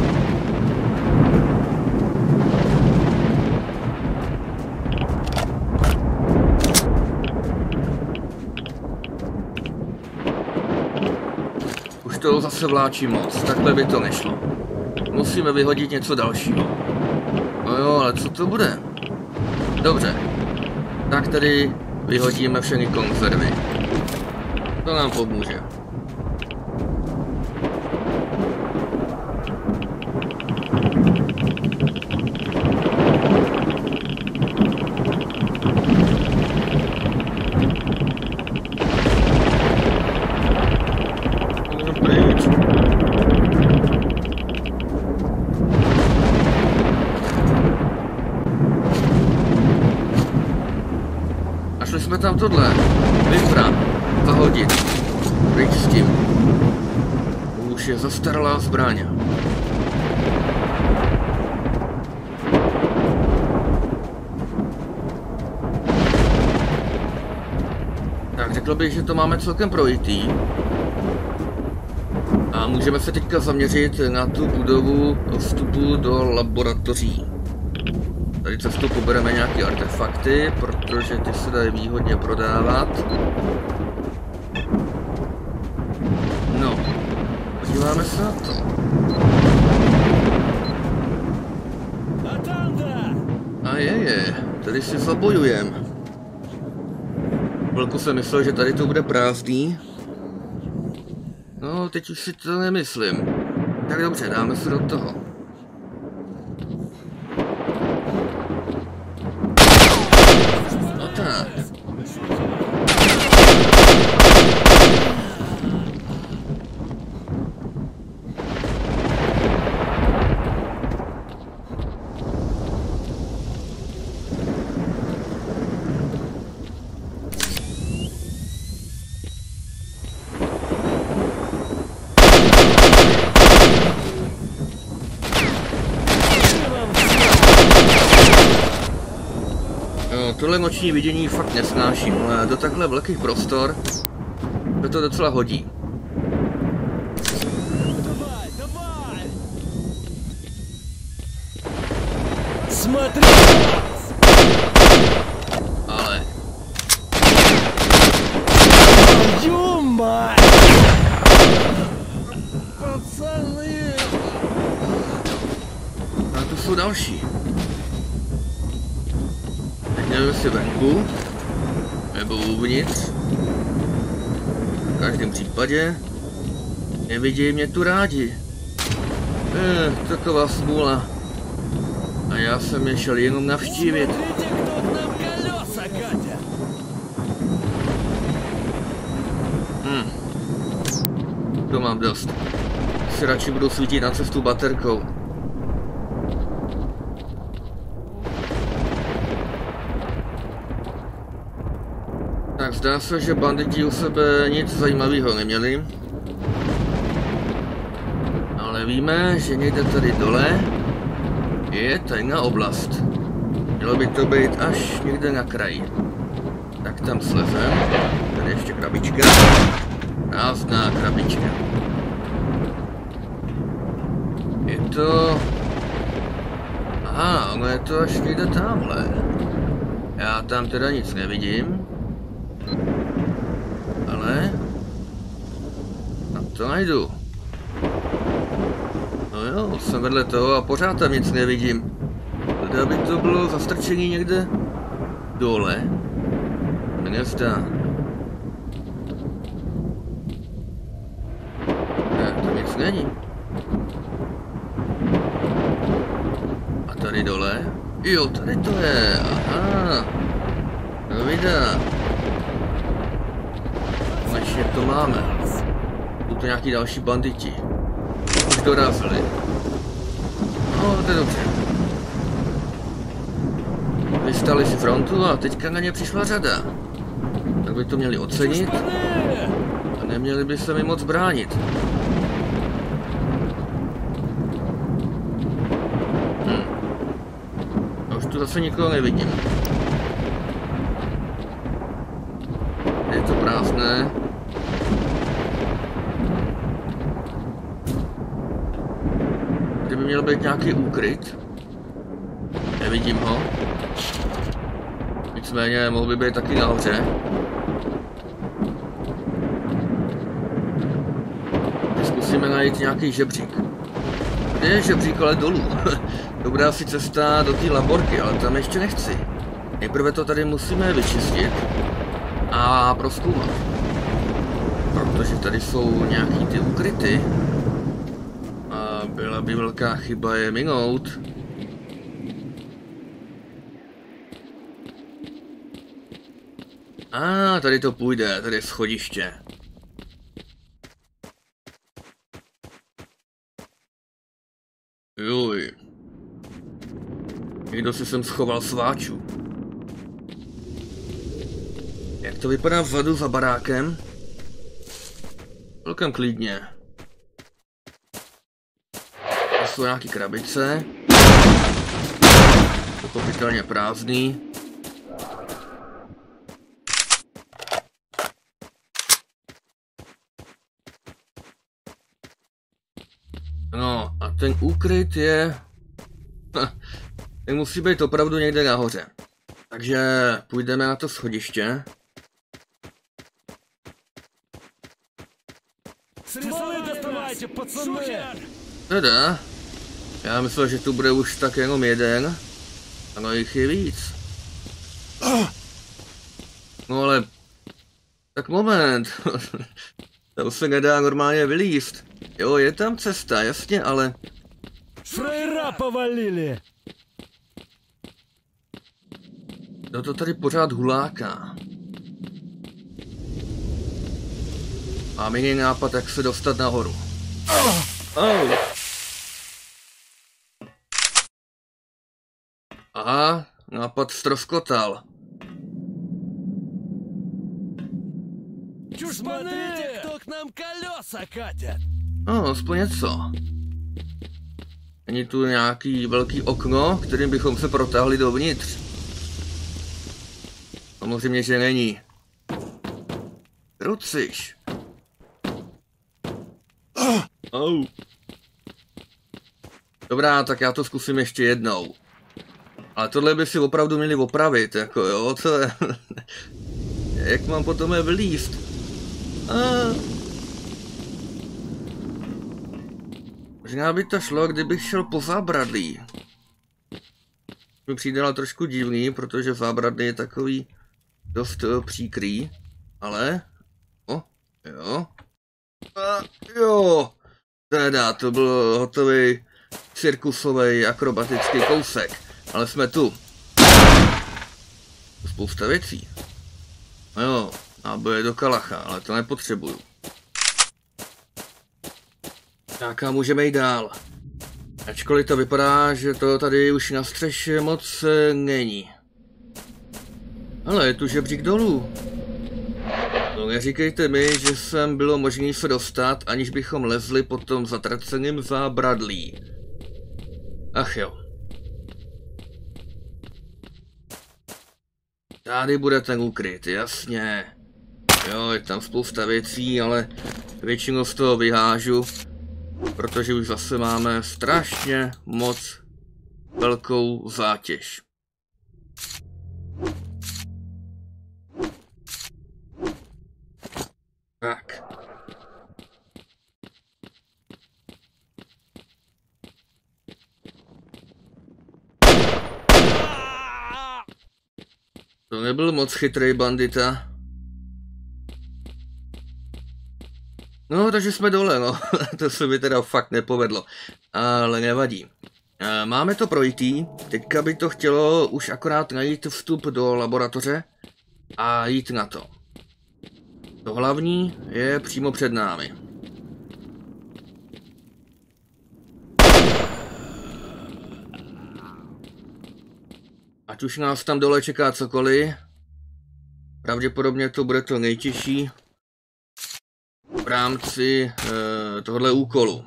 Už toho zase vláčí moc, takhle by to nešlo. Musíme vyhodit něco dalšího. No jo, ale co to bude? Dobře. Tak tedy vyhodíme všechny konzervy. To nám pomůže. Jsme tam tohle. Vyprat. Zahodit. Pryč s tím. Už je zastaralá zbraň. Tak řekl bych, že to máme celkem projitý. A můžeme se teďka zaměřit na tu budovu vstupu do laboratoří. Tady cestu pobereme nějaké artefakty, protože ty se dají výhodně prodávat. No, podíváme se na to. A je, tady si zabojujem. Chvilku jsem myslel, že tady to bude prázdný. No, teď už si to nemyslím. Tak dobře, dáme se do toho. Tohle noční vidění fakt nesnáším, ale do takhle velkých prostor se to docela hodí. Ale... A tu jsou další. Nevím, si venku, nebo uvnitř. V každém případě nevidějí mě tu rádi. Taková smůla. A já jsem je šel jenom navštívit. To mám dost. Si radši budu svítit na cestu baterkou. Tak zdá se, že banditi u sebe nic zajímavého neměli. Ale víme, že někde tady dole je tajná oblast. Mělo by to být až někde na kraji. Tak tam slezem. Tady ještě krabička. Prázdná krabička. Je to... Aha, ono je to až někde tamhle. Já tam teda nic nevidím. Ale... Na to najdu. No jo, jsem vedle toho a pořád tam nic nevidím. Tady by to bylo zastrčení někde dole. Mně zdá. Ne, to nic není. A tady dole? Jo, tady to je. Aha. No vidá. Konečně to máme. Tu to nějaký další banditi. Už dorazili. No, to je dobře. Vystali si frontu a teďka na ně přišla řada. Tak by to měli ocenit. A neměli by se mi moc bránit. A už tu zase nikoho nevidím. Je to prázdné. Tady by měl být nějaký úkryt. Nevidím ho. Nicméně mohl by být taky nahoře. Zkusíme najít nějaký žebřík. Kde je žebřík, ale dolů. Dobrá si cesta do té laborky, ale tam ještě nechci. Nejprve to tady musíme vyčistit a prozkoumat. Protože tady jsou nějaký ty ukryty. A byla by velká chyba je minout. A tady to půjde, tady je schodiště. Juj. Někdo si sem schoval sváčů. Jak to vypadá vzadu za barákem? Celkem klidně. To jsou nějaký krabice. Pochopitelně prázdný. No a ten úkryt je... ten musí být opravdu někde nahoře. Takže půjdeme na to schodiště. Teda, já myslel, že tu bude už tak jenom jeden. Ano, jich je víc. No ale... tak moment. To se nedá normálně vylízt. Jo, je tam cesta, jasně, ale... Frajera povalili! No to tady pořád huláká. Mám jiný nápad, jak se dostat nahoru. Oh. Aha, nápad ztroskotal. Смотрите, кто к нам колеса катит! No, aspoň něco. Není tu nějaký velký okno, kterým bychom se protáhli dovnitř? Samozřejmě, že není. Kruciš. Oh. Dobrá, tak já to zkusím ještě jednou. Ale tohle by si opravdu měli opravit, jako jo, co je... Jak mám potom je vylízt? Možná by to šlo, kdybych šel po zábradlí. Mi přijde ale trošku divný, protože zábradlí je takový dost příkrý. Ale... O, jo. Jo. Teda, to byl hotový cirkusový akrobatický kousek. Ale jsme tu. Spousta věcí. No jo, náboje do kalacha, ale to nepotřebuju. Tak a můžeme jít dál. Ačkoliv to vypadá, že to tady už na střeše moc není. Ale je tu žebřík dolů. No neříkejte mi, že sem bylo možné se dostat, aniž bychom lezli po tom zatraceným zábradlí. Ach jo. Tady bude ten úkryt, jasně. Jo, je tam spousta věcí, ale většinou z toho vyhážu. Protože už zase máme strašně moc velkou zátěž. Tak. To nebyl moc chytrý bandita. No, takže jsme dole, no. To se mi teda fakt nepovedlo. Ale nevadí. Máme to projítý. Teďka by to chtělo už akorát najít vstup do laboratoře a jít na to. To hlavní je přímo před námi. Ať už nás tam dole čeká cokoliv, pravděpodobně to bude to nejtěžší v rámci tohohle úkolu.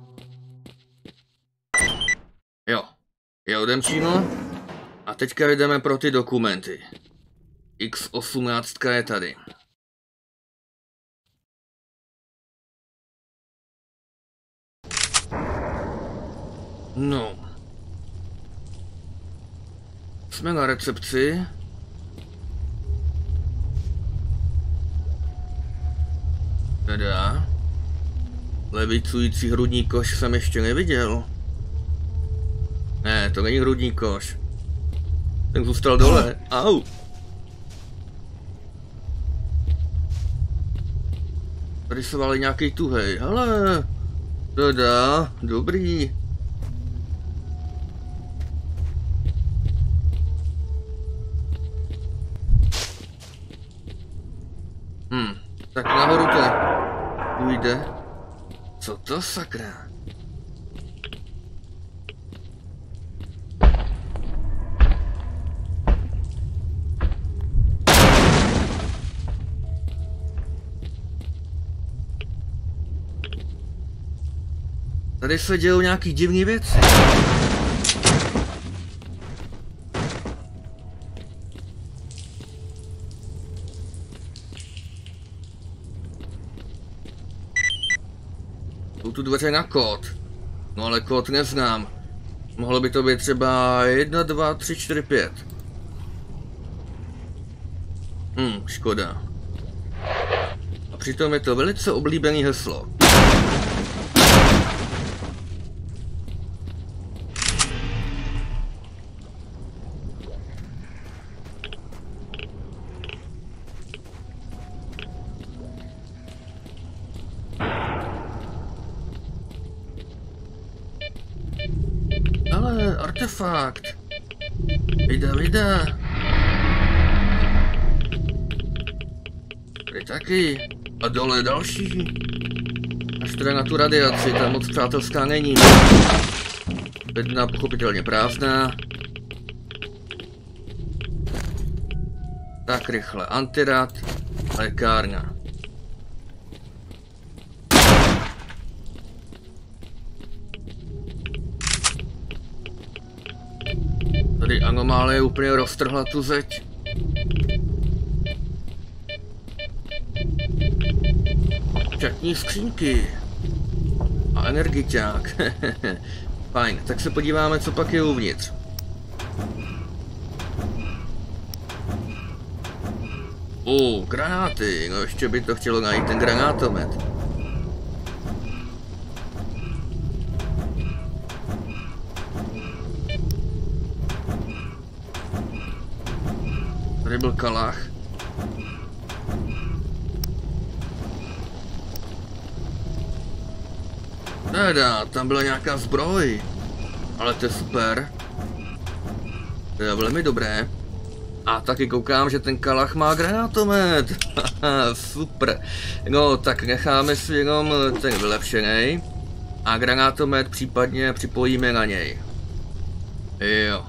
Jo, je odemčíno. A teďka jdeme pro ty dokumenty. X18 je tady. No. Jsme na recepci. Teda. Levicující hrudní koš jsem ještě neviděl. Ne, to není hrudní koš. Ten zůstal dole. Au. Tady se válí nějaký tuhej. Hele. Teda. Dobrý. Tak nahoru to půjde. Co to sakra? Tady se dějou nějaký divný věci. Jsou tu dveře na kód. No ale kód neznám. Mohlo by to být třeba 1, 2, 3, 4, 5. Škoda. A přitom je to velice oblíbený heslo. Ale artefakt. Vida. Tady taky. A dole další. Až teda na tu radiaci, ta moc přátelská není. Bedna pochopitelně prázdná. Tak rychle. Antirad. Lékárna. Tady anomálie úplně roztrhla tu zeď. Čatní skřínky. A energiťák. Fajn, tak se podíváme, co pak je uvnitř. Granáty. No ještě by to chtělo najít ten granátomet. Tady byl kalach. Teda, tam byla nějaká zbroj. Ale to je super. To je velmi dobré. A taky koukám, že ten kalach má granátomet. Super. No, tak necháme si jenom ten vylepšený. A granátomet případně připojíme na něj. Jo.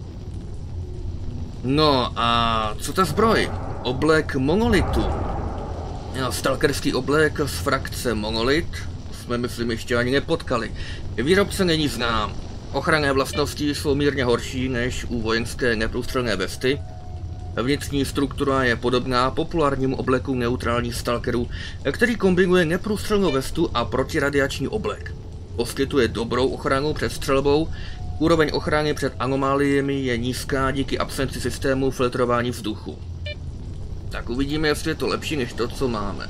No a co ta zbroj? Oblek monolitu. Stalkerský oblek z frakce Monolit. Jsme, myslím, ještě ani nepotkali. Výrobce není znám. Ochranné vlastnosti jsou mírně horší než u vojenské neprůstřelné vesty. Vnitřní struktura je podobná populárnímu obleku neutrálních stalkerů, který kombinuje neprůstřelnou vestu a protiradiační oblek. Poskytuje dobrou ochranu před střelbou. Úroveň ochrany před anomáliemi je nízká díky absenci systému filtrování vzduchu. Tak uvidíme, jestli je to lepší než to, co máme.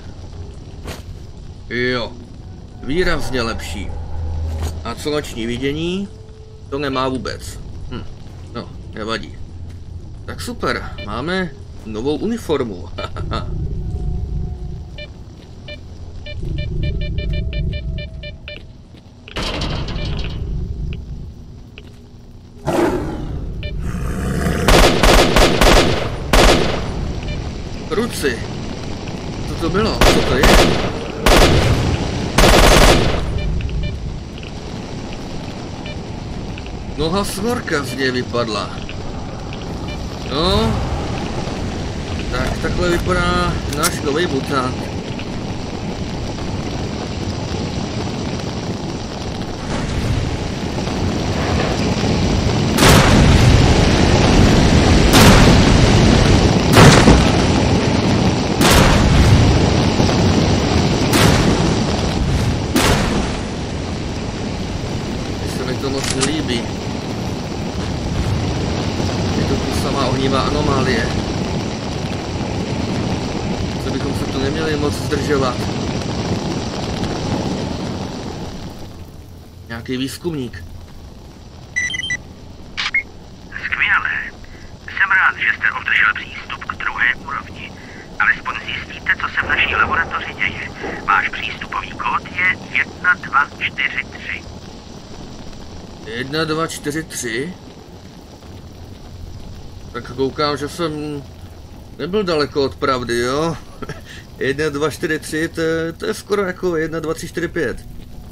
Jo, výrazně lepší. A co noční vidění? To nemá vůbec. No, nevadí. Tak super, máme novou uniformu. Ruci. Co to bylo? Co to je? Noha svorka z něj vypadla. No, tak takhle vypadá náš nový mutant. Se mi to moc nelíbí. Je to tu samá ohnivá anomálie. Co bychom se tu neměli moc zdržovat. Nějaký výzkumník. Skvěle. Jsem rád, že jste obdržel přístup k druhé úrovni. Alespoň zjistíte, co se v naší laboratoři děje. Váš přístupový kód je 1243. 1243? Tak koukám, že jsem nebyl daleko od pravdy, jo? 1243, to je skoro jako 12345.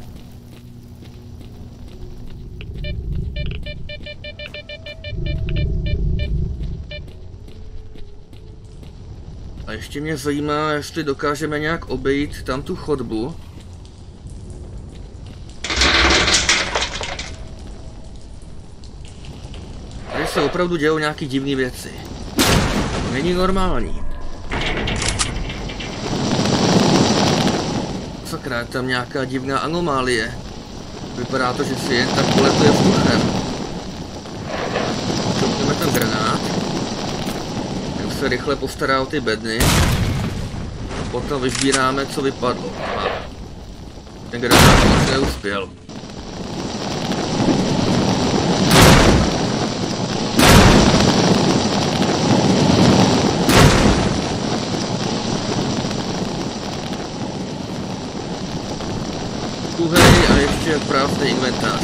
A ještě mě zajímá, jestli dokážeme nějak obejít tam tu chodbu. Tady se opravdu dějou nějaký divné věci. To není normální. Sakra, je tam nějaká divná anomálie. Vypadá to, že si jen tak poletuje vzduchem. Čoupneme ten granát. Ten se rychle postará o ty bedny. Potom vyžbíráme, co vypadlo. Ten granát moc neuspěl. Tuhej a ještě prázdný inventář.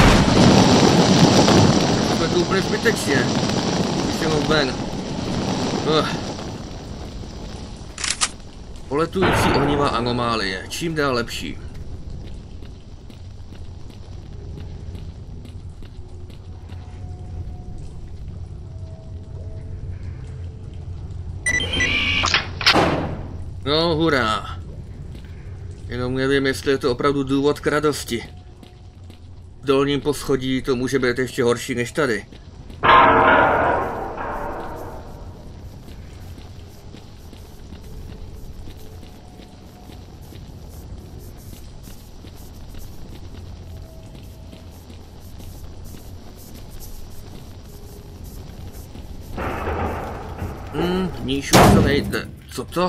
Jsme tu úplně zbytečně. Už jenom ven. Poletující ohnivá anomálie. Čím dál lepší. No, hurá. Jenom nevím, jestli je to opravdu důvod k radosti. V dolním poschodí to může být ještě horší než tady. Níž už to nejde. Co to?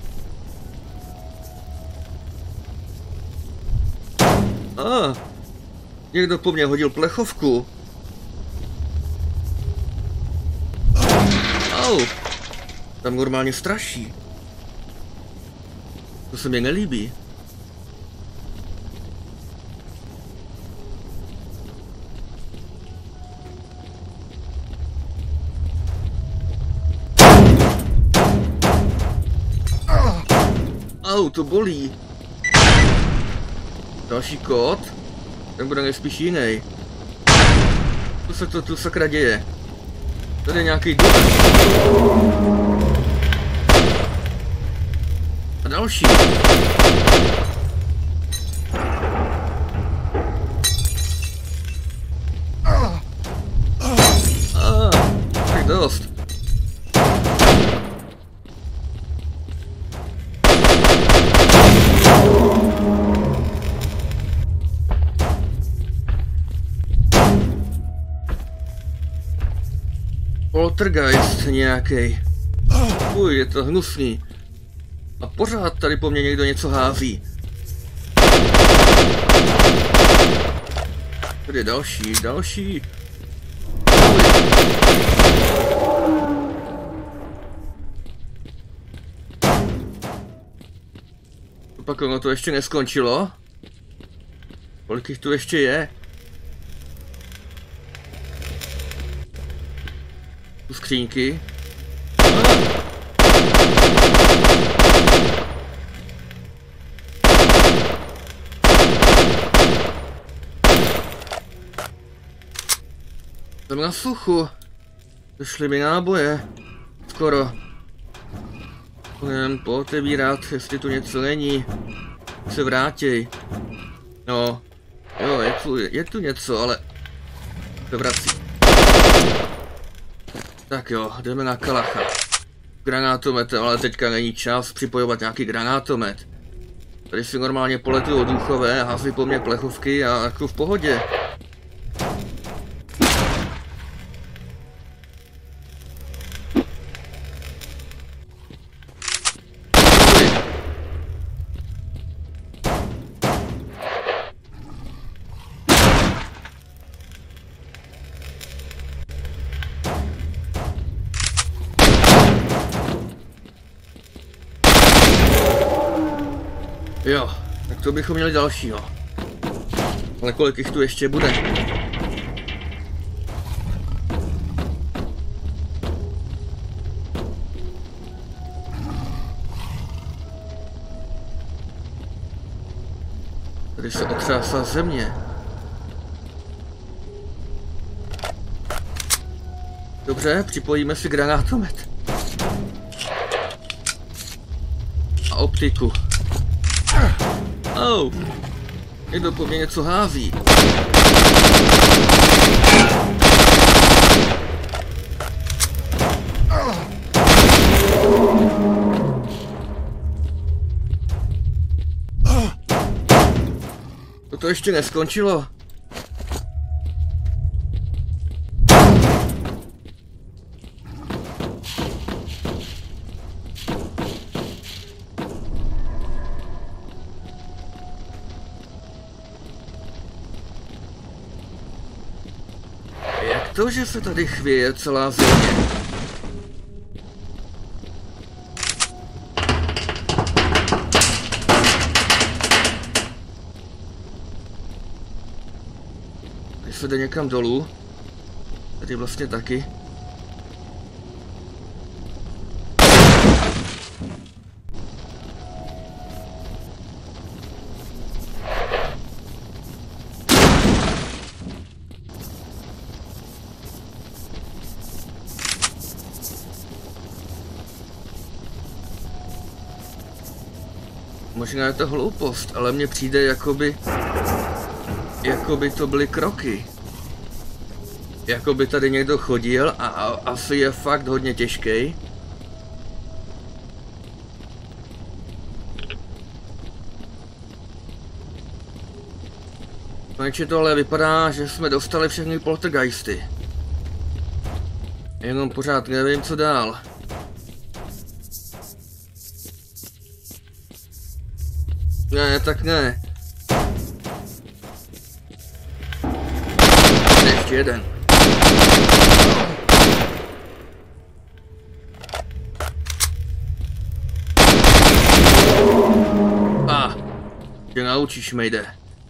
Někdo po mně hodil plechovku. Au, tam normálně straší. To se mi nelíbí. Au, to bolí. Další kód? Ten bude nejspíš jiný. Co se to tu sakra děje? Tady je nějaký duch. A další. Tak dost. Poltergeist nějaký. Uj, je to hnusný. A pořád tady po mně někdo něco hází. Tady je další. Pak ono to ještě neskončilo. Kolik jich tu ještě je? Tu skřínky. Jsem na suchu. Došly mi náboje. Skoro. Budem pootevírat, jestli tu něco není. Se vrátěj. No. Jo, je tu něco, ale... se vrací. Tak jo, jdeme na kalacha. Granátometem, ale teďka není čas připojovat nějaký granátomet. Tady si normálně poletují duchové, hází po mně plechovky a jako v pohodě. Jo, tak to bychom měli dalšího. Ale kolik jich tu ještě bude? Tady se otřásá země. Dobře, připojíme si granátomet. A optiku. Oh, někdo po mně něco hází. To ještě neskončilo. Jak to, že se tady chvěje celá země? Tady se jde někam dolů. Tady vlastně taky. Možná je to hloupost, ale mně přijde jakoby to byly kroky. Jakoby tady někdo chodil a asi je fakt hodně těžký. Konečně to ale vypadá, že jsme dostali všechny poltergeisty. Jenom pořád nevím, co dál. Ne, tak ne. Ještě jeden. Tě naučíš, mejde.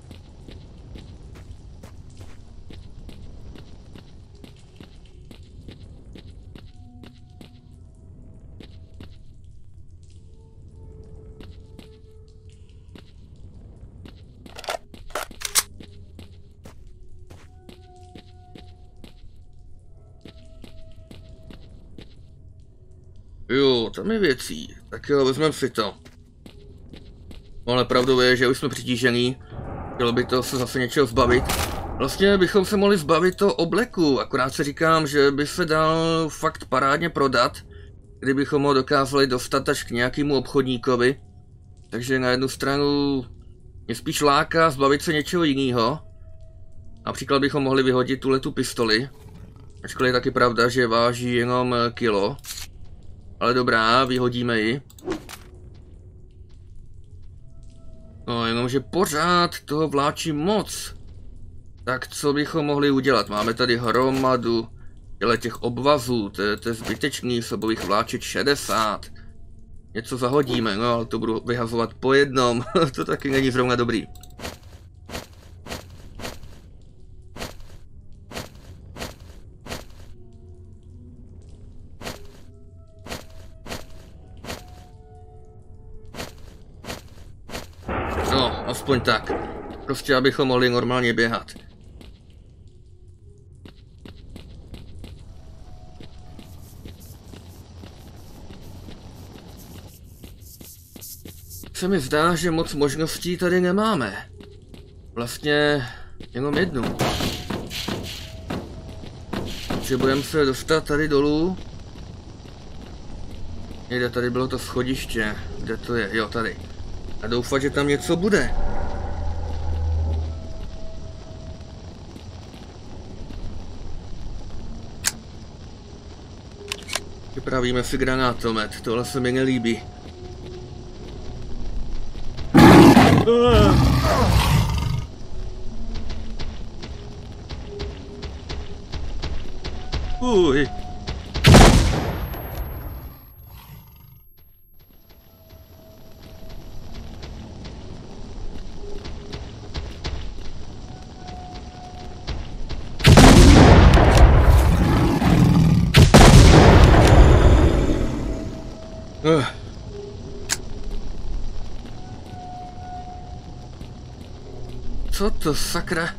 Jo, tam je věcí. Tak jo, vezmeme si to. Ale pravdou je, že už jsme přitížený. Chtělo by to se zase něčeho zbavit. Vlastně bychom se mohli zbavit toho obleku, akorát si říkám, že by se dal fakt parádně prodat, kdybychom ho dokázali dostat až k nějakému obchodníkovi. Takže na jednu stranu mě spíš láká zbavit se něčeho jiného. Například bychom mohli vyhodit tuhletu pistoli. Ačkoliv je taky pravda, že váží jenom kilo. Ale dobrá, vyhodíme ji. No, jenomže pořád toho vláčí moc. Tak co bychom mohli udělat? Máme tady hromadu těch obvazů, to je zbytečný, sobových vláčit 60. Něco zahodíme, no ale to budu vyhazovat po jednom, to taky není zrovna dobrý. No, aspoň tak. Prostě abychom mohli normálně běhat. Se mi zdá, že moc možností tady nemáme. Vlastně jenom jednu. Že budeme se dostat tady dolů. Někde tady bylo to schodiště. Kde to je? Jo, tady. A doufat, že tam něco bude. Připravíme si granátomet, tohle se mi nelíbí. Uj. Co to sakra?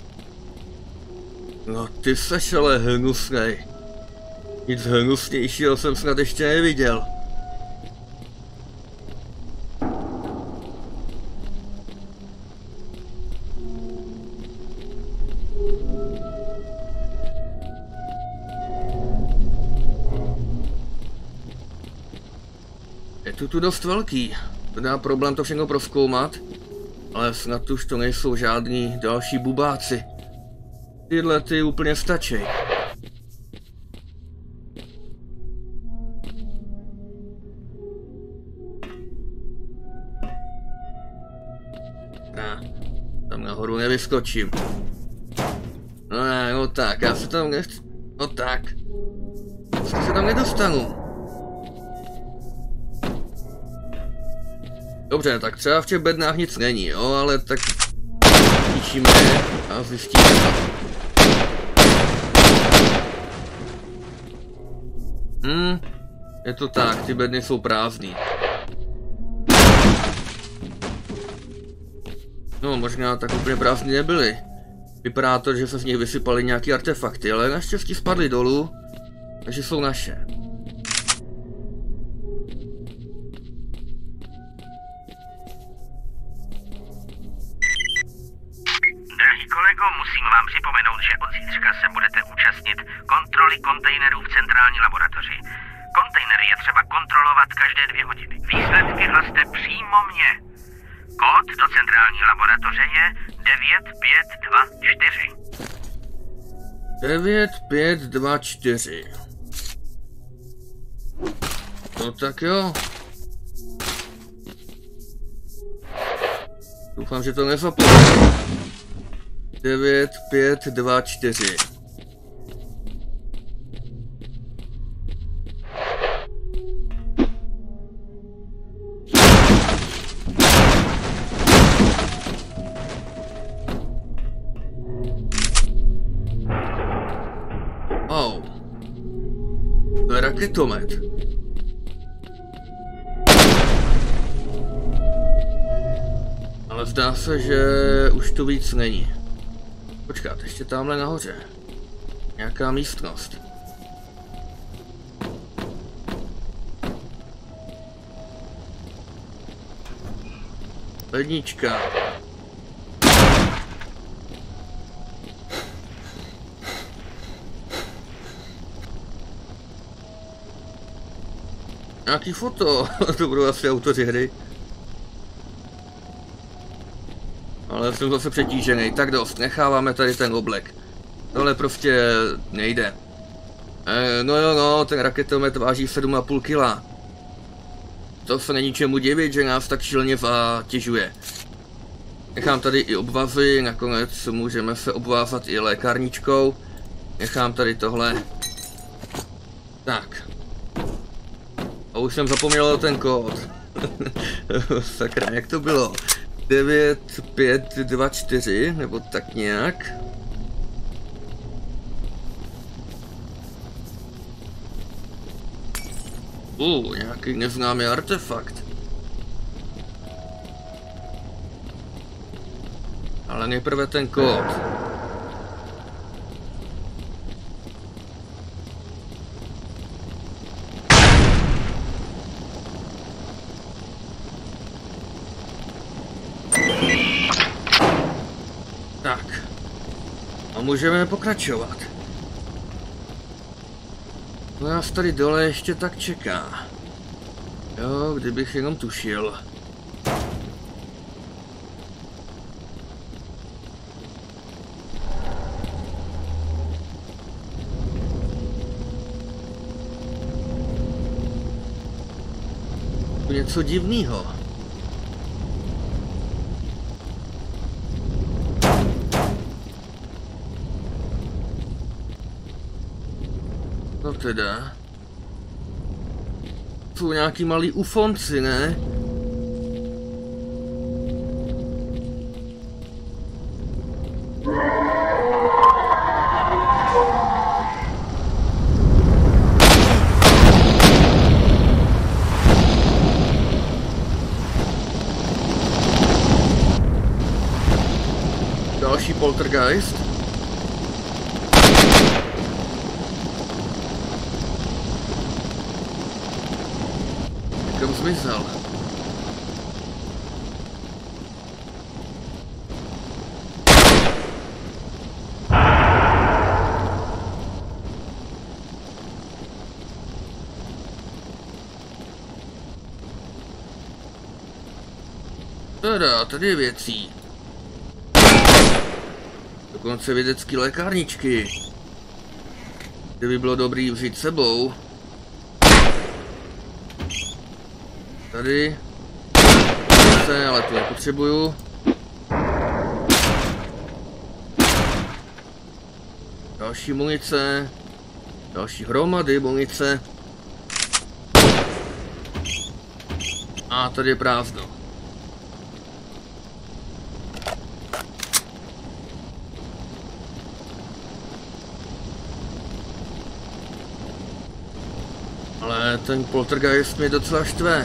No ty seš ale hnusnej. Nic hnusnějšího jsem snad ještě neviděl. Je tu dost velký. To dá problém to všechno prozkoumat. Ale snad už to nejsou žádní další bubáci. Tyhle ty úplně stačí. Tam nahoru nevyskočím. No ne, no tak, já se tam nechci... No tak. Prostě se tam nedostanu. Dobře, tak třeba v těch bednách nic není, jo, ale tak... Píšíme a zjistíme. Je to tak, ty bedny jsou prázdný. No, možná tak úplně prázdný nebyly. Vypadá to, že se z nich vysypaly nějaký artefakty, ale naštěstí spadly dolů, takže jsou naše. Drahý kolego, musím vám připomenout, že od zítřka se budete účastnit kontroly kontejnerů v centrální laboratoři. Kontejnery je třeba kontrolovat každé 2 hodiny. Výsledky hlaste přímo mně. Kód do centrální laboratoře je 9524. 9524. No tak jo. Doufám, že to nezapomenu. 9524. Oh. To je raketomet. Ale zdá se, že už tu víc není. Počkat, ještě tamhle nahoře. Nějaká místnost. Lednička. Nějaký foto, to budou asi autoři hry. Ale jsem zase přetížený, tak dost, necháváme tady ten oblek. Tohle prostě nejde. No jo, no, ten raketomet váží 7,5 kg. To se není čemu divit, že nás tak šíleně zatěžuje. Nechám tady i obvazy, nakonec můžeme se obvázat i lékárničkou. Nechám tady tohle. Tak. A už jsem zapomněl ten kód. Sakra, jak to bylo? 9524, nebo tak nějak. Nějaký neznámý artefakt. Ale nejprve ten kód. Tak. A můžeme pokračovat. No nás tady dole ještě tak čeká. Jo, kdybych jenom tušil. Něco divného. No teda. Jsou nějaký malý ufonci, ne? Další poltergeist. Kam zmizel? Teda, tady je věcí. Dokonce vědecký lékárničky. Kde by bylo dobrý vzít sebou. Tady. Ale to nepotřebuju. Další munice. Další hromady munice. A tady je prázdno. Ale ten poltergeist mě docela štve.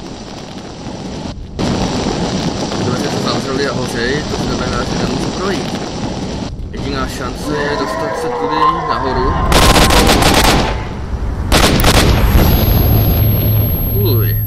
Dveře se zavřely a hořejí, to znamená, že nemůžu projít. Jediná šance je dostat se tudy nahoru. Uj.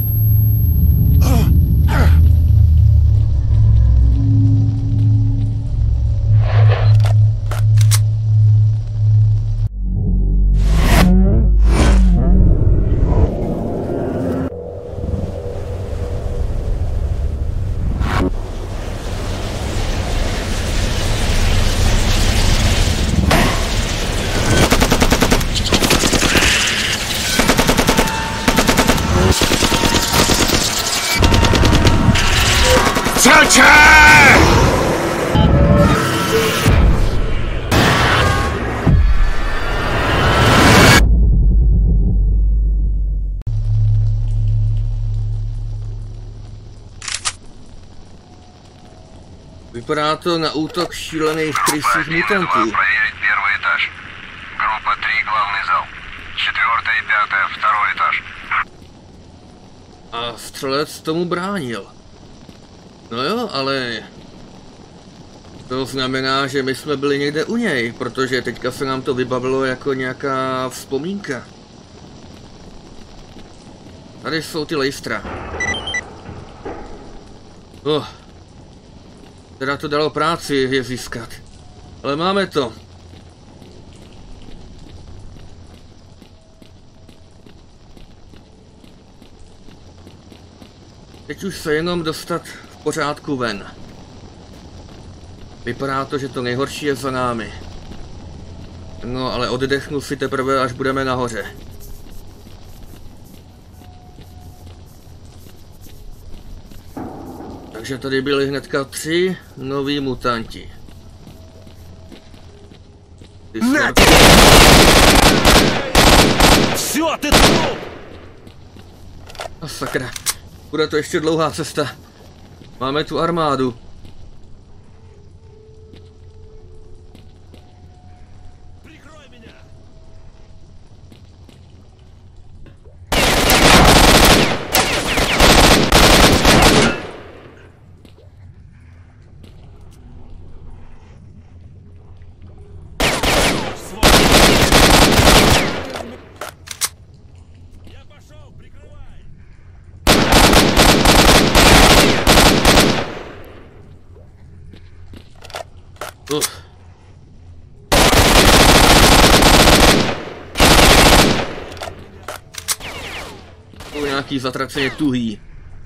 Vypadá to na útok šílených krysích mutantů. Проверить первый этаж. Группа 3, главный зал. 4 и 5, второй этаж. A střelec tomu bránil. No jo, ale to znamená, že my jsme byli někde u něj, protože teďka se nám to vybavilo jako nějaká vzpomínka. Tady jsou ty lejstra. Teda to dalo práci je získat. Ale máme to. Teď už se jenom dostat v pořádku ven. Vypadá to, že to nejhorší je za námi. No, ale oddechnu si teprve, až budeme nahoře. Takže tady byli hnedka 3 noví mutanti. На! Все, ты труп! A sakra, bude to ještě dlouhá cesta. Máme tu armádu. Прикрой меня! Я пошел, прикрывай! To nějaký zatraceně tuhý.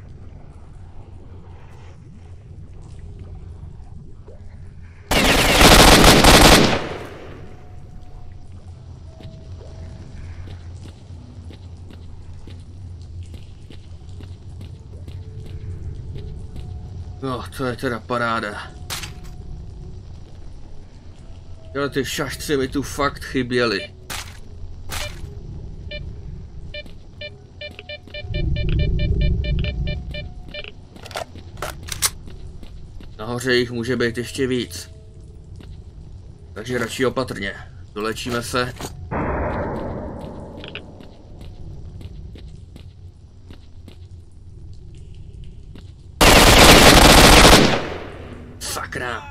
No, to je teda paráda. Ale ty šašci mi tu fakt chyběly. Nahoře jich může být ještě víc. Takže radši opatrně. Dolečíme se. Sakra.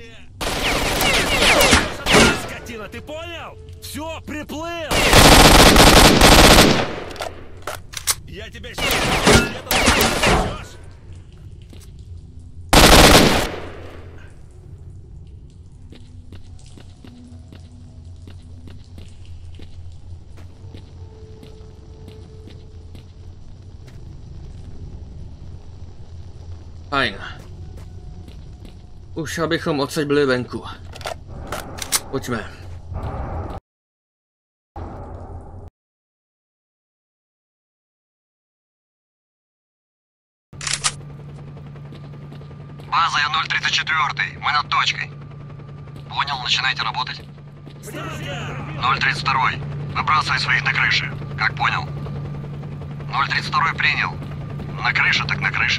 Скотина, ты понял? Все, приплыл! Я тебя сейчас... Fajn. Už abychom odsaď byli venku. Pojďme. База, я 034, мы над точкой. Понял, начинайте работать. 032, выбрасывай своих на крыше. Как понял? 032 принял. На крыше так на крыше.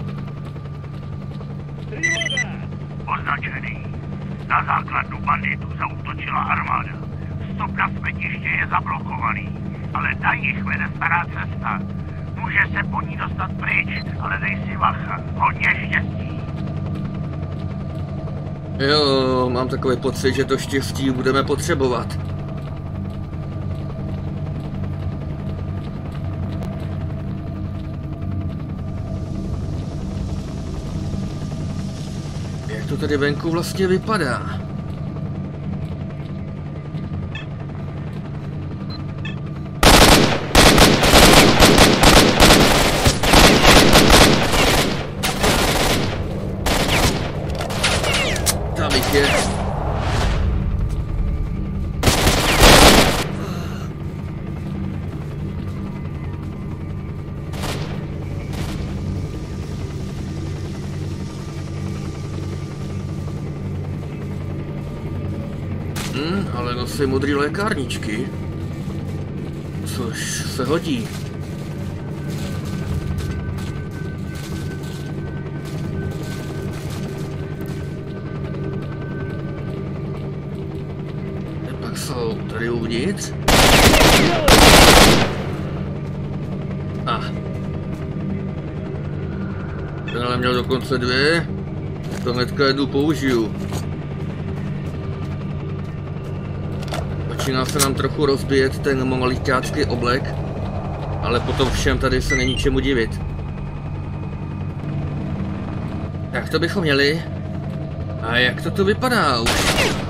Označený. Na základnu banditů zaútočila armáda. Vstup na smetiště je zablokovaný, ale na jich vede stará cesta. Může se po ní dostat pryč, ale dej si bacha. Hodně štěstí. Jo, mám takový pocit, že to štěstí budeme potřebovat. Jak to tady venku vlastně vypadá? Tam jich je. Ale nosí modrý lékárničky. Což se hodí. Pak jsou tady uvnitř. Tenhle měl dokonce dvě. To hnedka jednu použiju. Začíná se nám trochu rozbíjet ten monolitácký oblek, ale potom všem tady se není čemu divit. Tak to bychom měli. A jak to tu vypadá už?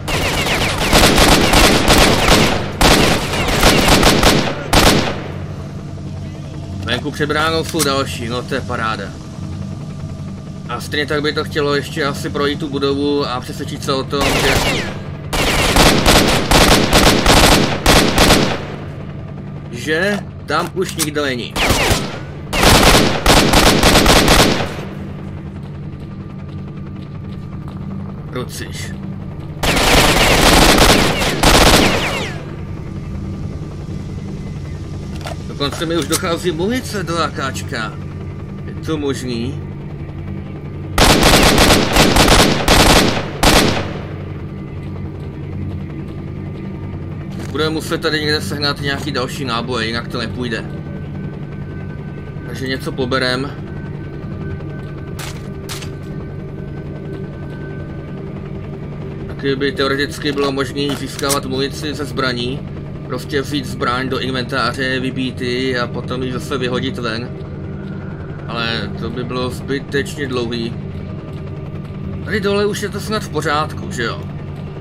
Venku před bránou jsou další, no to je paráda. A stejně tak by to chtělo ještě asi projít tu budovu a přesvědčit se o tom, že tam už nikdo není. Ruciš. Dokonce mi už dochází munice do AKčka. Je to možný? Budeme muset tady někde sehnat nějaký další náboje, jinak to nepůjde. Takže něco poberem. Taky by teoreticky bylo možné získávat munici ze zbraní. Prostě vzít zbraň do inventáře, vybít ji a potom ji zase vyhodit ven. Ale to by bylo zbytečně dlouhý. Tady dole už je to snad v pořádku, že jo?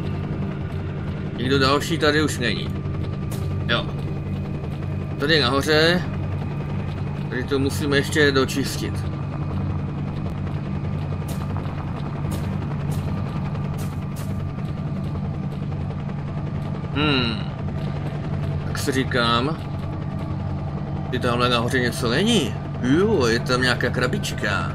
Nikdo další tady už není. Jo. Tady nahoře. Tady to musíme ještě dočistit. Tak si říkám, že tamhle nahoře něco není. Jo, je tam nějaká krabička.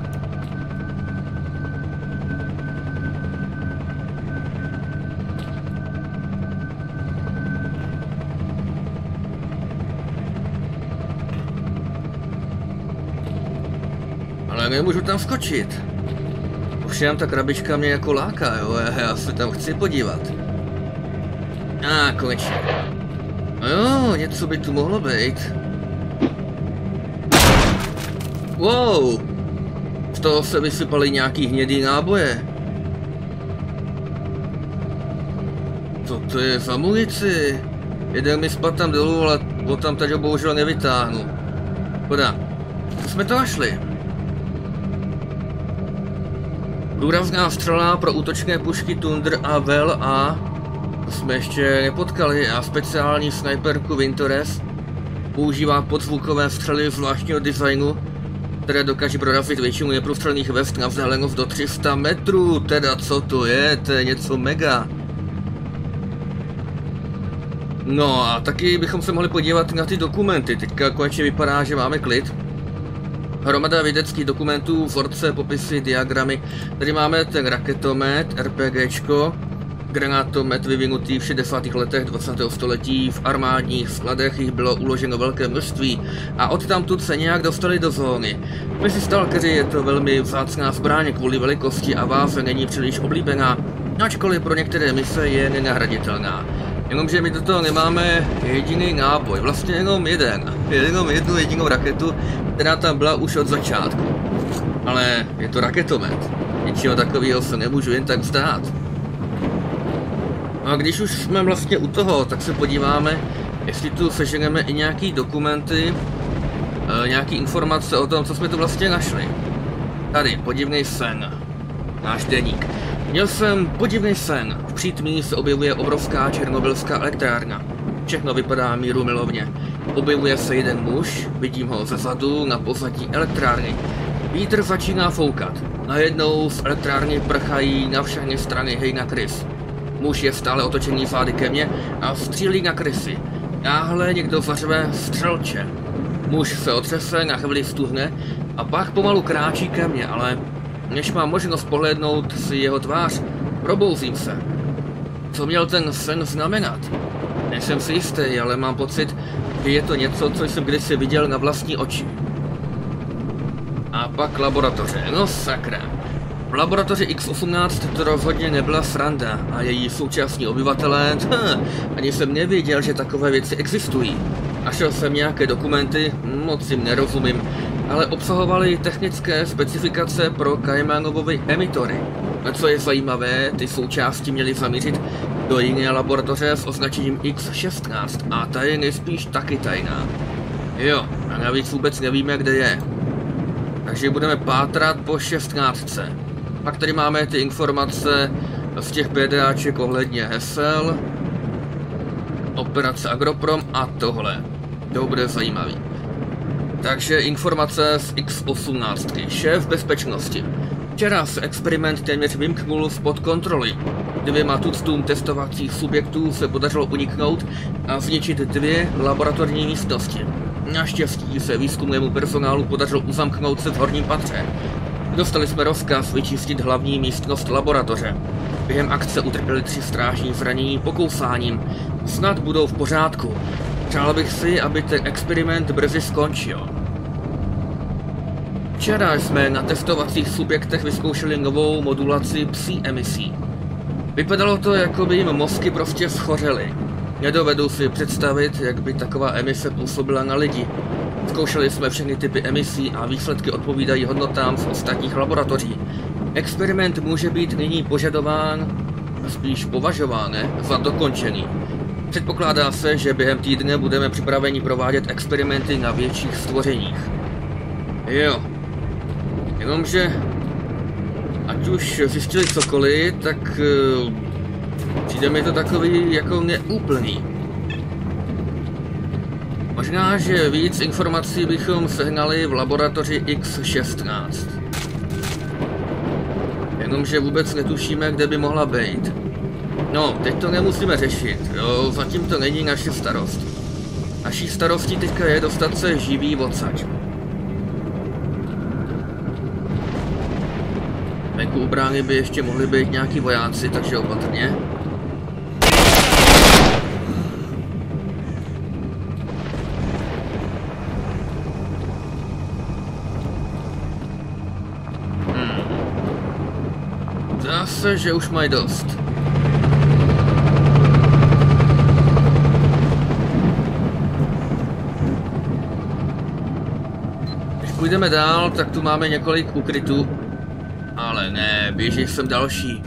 Ale nemůžu tam skočit. Ovšem ta krabička mě jako láká, jo, já se tam chci podívat. Konečně. No jo, něco by tu mohlo být. Wow! Z toho se vysypaly nějaký hnědý náboje. Co to je za munici? Jeden mi spadl tam dolů, ale potom tady ho bohužel nevytáhnu. Škoda. Co jsme to našli? Důrazná střela pro útočné pušky Tundra a Vel A. To jsme ještě nepotkali a speciální snajperku Wintores používá podzvukové střely zvláštního designu, které dokáží prorazit většinu neprůstřelných vest na vzdálenost do 300 metrů. Teda co to je něco mega. No a taky bychom se mohli podívat na ty dokumenty. Teďka konečně vypadá, že máme klid. Hromada vědeckých dokumentů, vzorce, popisy, diagramy. Tady máme ten raketomet, RPGčko, granátomet vyvinutý v 60. letech 20. století, v armádních skladech jich bylo uloženo velké množství a odtamtud se nějak dostali do zóny. Mezi stalkeři je to velmi vzácná zbraň, kvůli velikosti a váze není příliš oblíbená, ačkoliv pro některé mise je nenahraditelná. Jenomže my do toho nemáme jediný náboj, vlastně jenom jednu jedinou raketu, která tam byla už od začátku. Ale je to raketomet, ničeho takového se nemůžu jen tak vzdát. A když už jsme vlastně u toho, tak se podíváme, jestli tu seženeme i nějaký dokumenty, nějaký informace o tom, co jsme tu vlastně našli. Tady, podivný sen. Náš deník. Měl jsem podivný sen. V přítmí se objevuje obrovská černobylská elektrárna. Všechno vypadá mírumilovně. Objevuje se jeden muž, vidím ho zezadu na pozadí elektrárny. Vítr začíná foukat. Najednou z elektrárny prchají na všechny strany hejna krys. Muž je stále otočený zády ke mně a střílí na krysy. Náhle někdo zařve střelče. Muž se otřese, na chvíli stuhne a pak pomalu kráčí ke mně, ale než mám možnost pohlédnout si jeho tvář, probouzím se. Co měl ten sen znamenat? Nejsem si jistý, ale mám pocit, že je to něco, co jsem kdysi viděl na vlastní oči. A pak laboratoře, no sakra. V laboratoři X-18 to rozhodně nebyla sranda a její současní obyvatelé, ani jsem nevěděl, že takové věci existují. Našel jsem nějaké dokumenty, moc jim nerozumím, ale obsahovaly technické specifikace pro Kajmanovovy emitory. A co je zajímavé, ty součásti měly zamířit do jiné laboratoře s označením X-16 a ta je nejspíš taky tajná. Jo, a navíc vůbec nevíme, kde je. Takže budeme pátrat po 16. Pak tady máme ty informace z těch PDAček ohledně hesel, operace Agroprom a tohle. To bude zajímavý. Takže informace z X-18. Šéf bezpečnosti. Včera se experiment téměř vymknul spod kontroly. 2 tuctům testovacích subjektů se podařilo uniknout a zničit 2 laboratorní místnosti. Naštěstí se výzkumnému personálu podařilo uzamknout se v horním patře. Dostali jsme rozkaz vyčistit hlavní místnost laboratoře. Během akce utrpěli 3 strážní zranění pokousáním. Snad budou v pořádku. Přál bych si, aby ten experiment brzy skončil. Včera jsme na testovacích subjektech vyzkoušeli novou modulaci psí emisí. Vypadalo to, jako by jim mozky prostě schořely. Nedovedu si představit, jak by taková emise působila na lidi. Zkoušeli jsme všechny typy emisí a výsledky odpovídají hodnotám z ostatních laboratoří. Experiment může být nyní požadován, spíš považován, za dokončený. Předpokládá se, že během týdne budeme připraveni provádět experimenty na větších stvořeních. Jo. Jenomže ať už zjistili cokoliv, tak přijde mi to takový jako neúplný. Možná, že víc informací bychom sehnali v laboratoři X16. Jenomže vůbec netušíme, kde by mohla být. No, teď to nemusíme řešit, jo, zatím to není naše starost. Naší starostí teďka je dostat se živý odsaď. Venku u brány by ještě mohli být nějaký vojáci, takže opatrně. Zdá se, že už mají dost. Když půjdeme dál, tak tu máme několik ukrytů. Ale ne, běží sem další.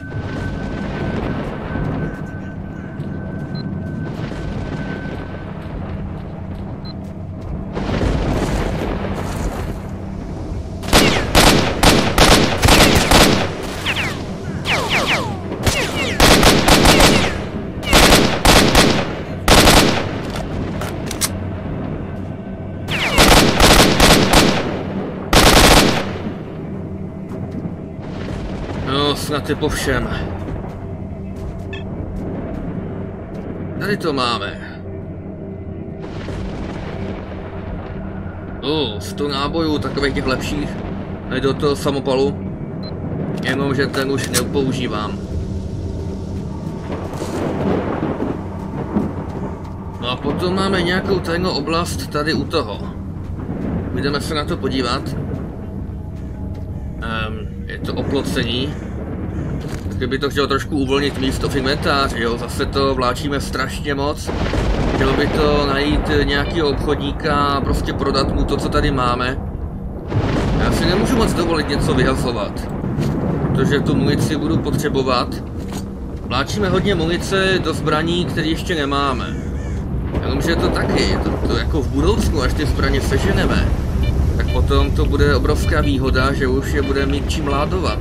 Snad je po všem. Tady to máme. 100 nábojů, takových těch lepších. A do toho samopalu. Jenomže ten už nepoužívám. No a potom máme nějakou tajnou oblast tady u toho. Jdeme se na to podívat. Je to oplocení. Kdyby to chtělo trošku uvolnit místo v inventáři, jo, zase to vláčíme strašně moc. Chtělo by to najít nějakého obchodníka a prostě prodat mu to, co tady máme. Já si nemůžu moc dovolit něco vyhazovat, protože tu munici budu potřebovat. Vláčíme hodně munice do zbraní, které ještě nemáme. Jenomže to taky, to jako v budoucnu, až ty zbraně seženeme, tak potom to bude obrovská výhoda, že už je bude mít čím ládovat.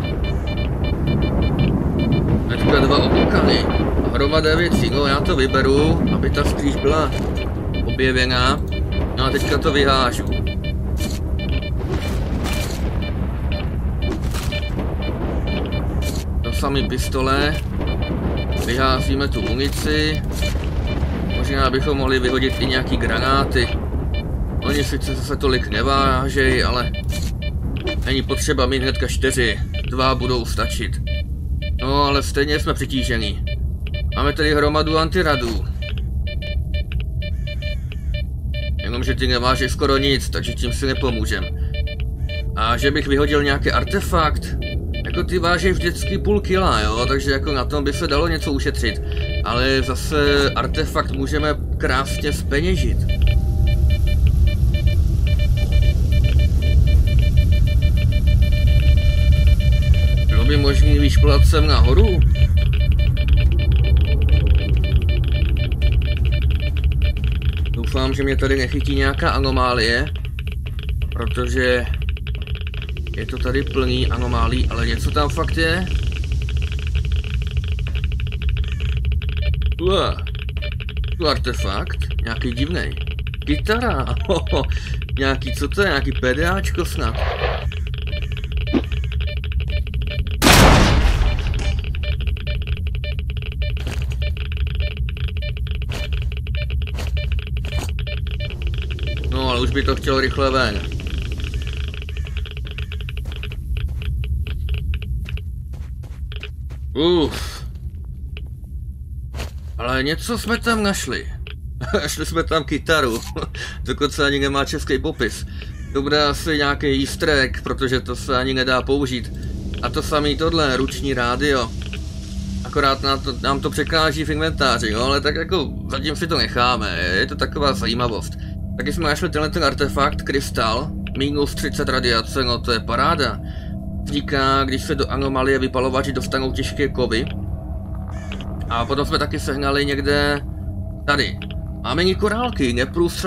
Teďka 2 oblukany, hromada věcí, no já to vyberu, aby ta sklíž byla objevená, no a teďka to vyhážu. To samý pistole, vyházíme tu munici, možná bychom mohli vyhodit i nějaký granáty. Oni sice zase tolik nevážejí, ale není potřeba mít hnedka 4, 2 budou stačit. No, ale stejně jsme přitížení. Máme tady hromadu antiradů. Jenomže ty neváží skoro nic, takže tím si nepomůžem. A že bych vyhodil nějaký artefakt, jako ty váží vždycky půl kila, jo, takže jako na tom by se dalo něco ušetřit. Ale zase artefakt můžeme krásně zpeněžit. Bylo by možný vyšplat sem nahoru? Doufám, že mě tady nechytí nějaká anomálie, protože je to tady plný anomálí, ale něco tam fakt je. Tu artefakt, nějaký divnej. Kytara, nějaký, co to je, nějaký PDAčko snad. No, ale už by to chtělo rychle ven. Ale něco jsme tam našli. Šli jsme tam kytaru, dokonce ani nemá český popis. To bude asi nějaký easter egg, protože to se ani nedá použít. A to samý tohle, ruční rádio. Akorát nám to překáží v inventáři, jo, ale tak jako zatím si to necháme, je to taková zajímavost. Taky jsme našli tenhle artefakt, krystal, minus 30 radiace, no to je paráda. Vzniká, když se do anomálie vypalovači dostanou těžké kovy. A potom jsme taky sehnali někde tady. Máme i korálky,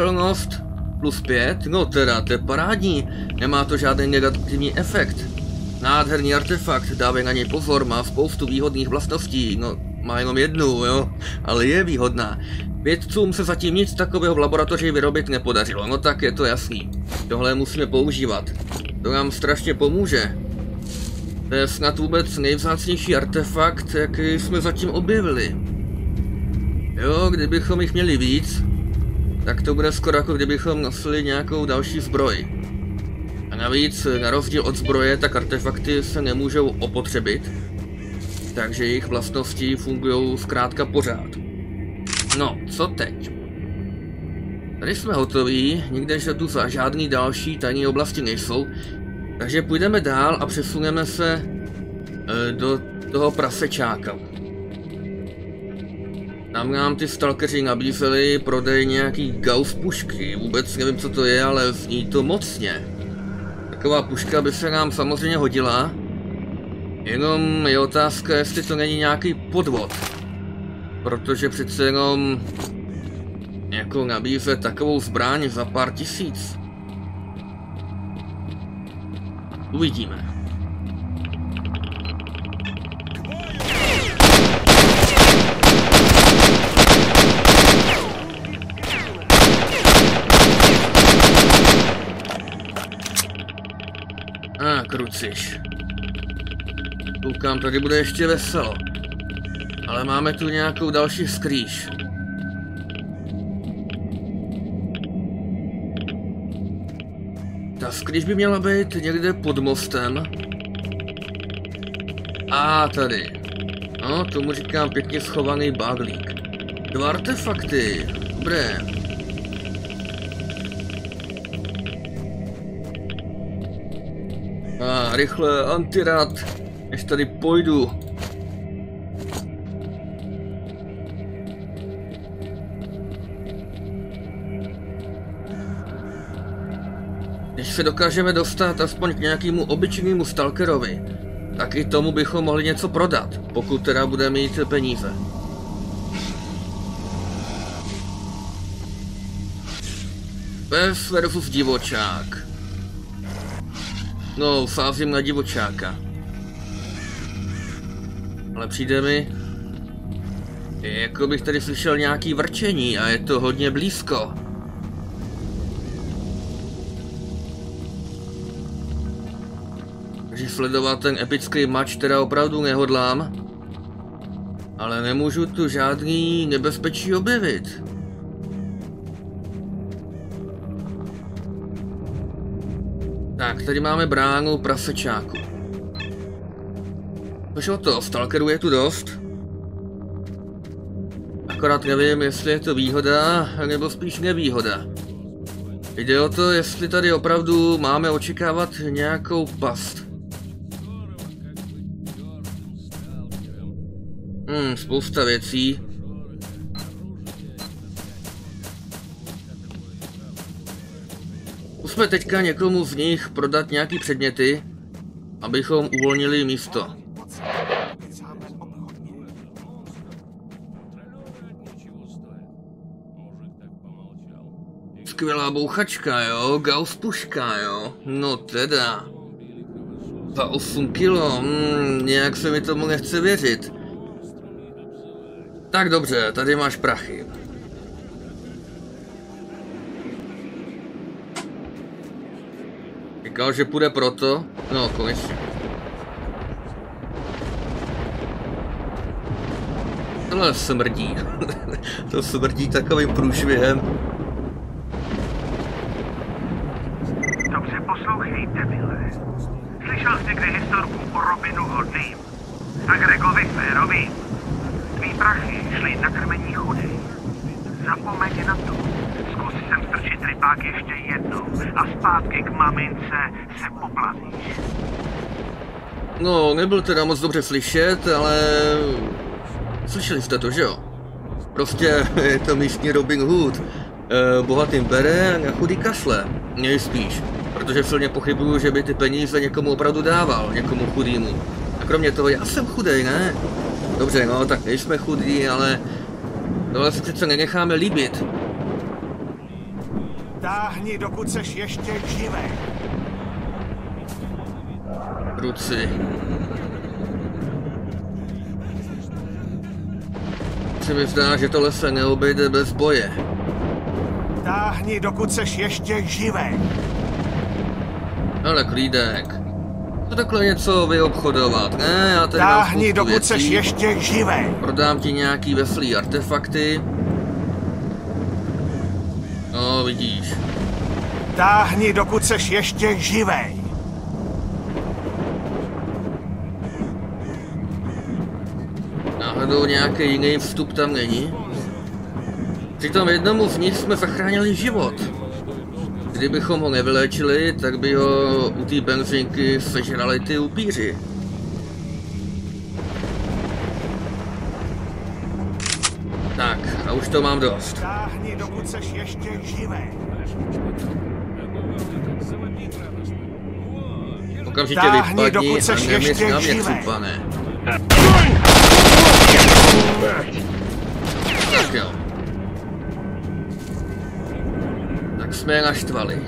neprůstřelnost +5, no teda, to je parádní, nemá to žádný negativní efekt. Nádherný artefakt, dávej na něj pozor, má spoustu výhodných vlastností, no má jenom jednu, jo, ale je výhodná. Vědcům se zatím nic takového v laboratoři vyrobit nepodařilo, no tak je to jasný. Tohle musíme používat, to nám strašně pomůže. To je snad vůbec nejvzácnější artefakt, jaký jsme zatím objevili. Jo, kdybychom jich měli víc, tak to bude skoro jako kdybychom nosili nějakou další zbroj. A navíc, na rozdíl od zbroje, tak artefakty se nemůžou opotřebit, takže jejich vlastnosti fungují zkrátka pořád. No, co teď? Tady jsme hotoví, nikde že tu za žádný další tajné oblasti nejsou, takže půjdeme dál a přesuneme se do toho prasečáka. Tam nám ty stalkeři nabízeli prodej nějaký Gauss pušky, vůbec nevím co to je, ale zní to mocně. Taková puška by se nám samozřejmě hodila, jenom je otázka, jestli to není nějaký podvod. Protože přece jenom jako nabízet takovou zbraň za pár tisíc. Uvidíme. Kruciš. Koukám, tady bude ještě veselo. Ale máme tu nějakou další skrýš. Ta skrýš by měla být někde pod mostem. A tady. No, tomu říkám pěkně schovaný báglík. 2 artefakty. Dobré. A rychle, antirad, než tady pojdu. Když se dokážeme dostat aspoň k nějakému obyčejnému stalkerovi, tak i tomu bychom mohli něco prodat, pokud teda bude mít peníze. Pes versus divočák. No, sázím na divočáka. Ale přijde mi, jako bych tady slyšel nějaký vrčení a je to hodně blízko. Takže sledovat ten epický mač teda opravdu nehodlám. Ale nemůžu tu žádný nebezpečí objevit. Tak, tady máme bránu prasečáku. Což o to, stalkerů je tu dost. Akorát nevím, jestli je to výhoda, nebo spíš nevýhoda. Jde o to, jestli tady opravdu máme očekávat nějakou past. Spousta věcí. Musíme teďka někomu z nich prodat nějaký předměty, abychom uvolnili místo. Skvělá bouchačka, jo? Gauss puška, jo? No teda. Za 8 kilo, nějak se mi tomu nechce věřit. Tak dobře, tady máš prachy. Říkal, že půjde proto? No, konečně. Tohle smrdí. To smrdí takovým průšvihem. Dobře poslouchej, debile. Slyšel jsi kdy historku o Robinu Hoodym a Gregovi Férovi? Tví prachy šli na krmení chudej. Zapomeň na to. Zkus sem strčit rybák ještě jednou a zpátky k mamince se poplavíš. No, nebyl teda moc dobře slyšet, ale... Slyšeli jste to, že jo? Prostě je to místní Robin Hood. Bohatým bere a chudý kašle. Nejspíš. Protože silně pochybuju, že by ty peníze někomu opravdu dával, někomu chudýmu. A kromě toho, já jsem chudej, ne? Dobře, no, tak nejsme chudí, ale... Tohle si přece nenecháme líbit. Táhni, dokud seš ještě živý. Ruci. Se mi zdá, že tohle se neobejde bez boje. Táhni, dokud seš ještě živej. Ale klídek. To takhle něco vyobchodovat, ne? Já tady táhni, dokud seš ještě živej. Prodám ti nějaký veselý artefakty. No, vidíš. Táhni, dokud seš ještě živej. Náhodou nějaký jiný vstup tam není? Přitom jednomu z nich jsme zachránili život. Kdybychom ho nevyléčili, tak by ho u té benzinky sežrali ty upíři. Tak, a už to mám dost. Táhni, dokud seš ještě živej. Okamžitě táhni, vypadni dokud a seš nemysl ještě na mě, živej. cupane. Tak jo. Tak jsme je naštvali.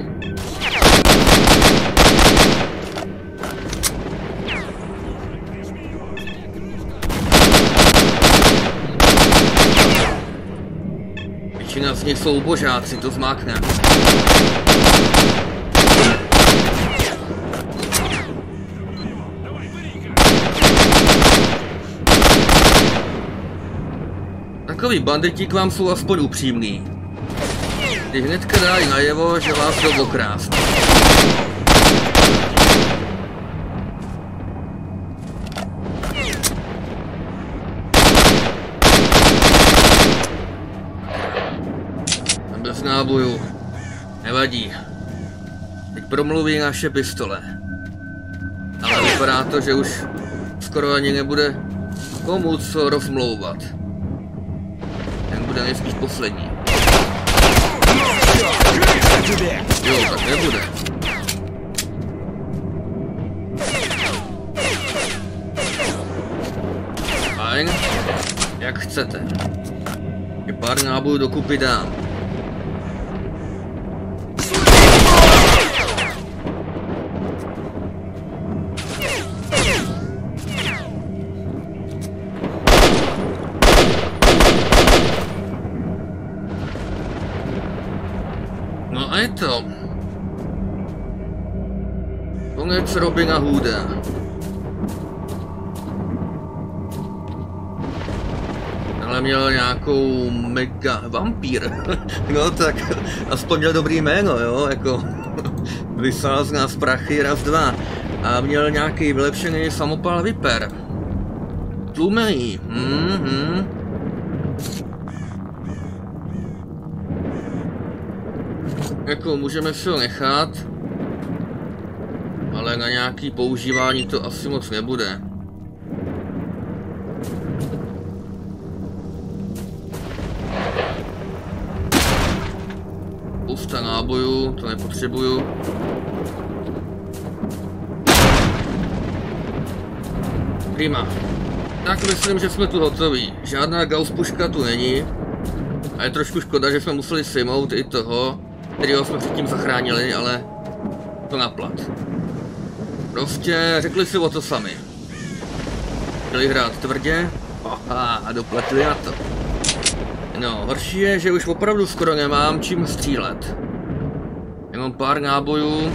Většina z nich jsou božáci, to zmákne. Takový banditi k vám jsou aspoň upřímný. Ty hnedka dají najevo, že vás jdou okrást. Bez nábojů. Nevadí. Teď promluví naše pistole. Ale vypadá to, že už skoro ani nebude komu co rozmlouvat. Ten bude nejspíš poslední. Jo, tak nebude. Fajn. Jak chcete. Je pár nábojů dokupy dám. No a je to. Konec Robina Hooda. Ale měl nějakou mega vampír. No tak aspoň měl dobrý jméno, jo, jako vysál z nás prachy raz, dva. A měl nějaký vylepšený samopal Viper. Tlumený. Jako můžeme si ho nechat, ale na nějaký používání to asi moc nebude. Spousta nábojů, to nepotřebuju. Prima. Tak myslím, že jsme tu hotoví. Žádná Gauss puška tu není. A je trošku škoda, že jsme museli sejmout i toho, kterýho jsme předtím zachránili, ale to naplat. Prostě řekli si o to sami. Chtěli hrát tvrdě, a dopletli na to. No, horší je, že už opravdu skoro nemám čím střílet. Jenom pár nábojů,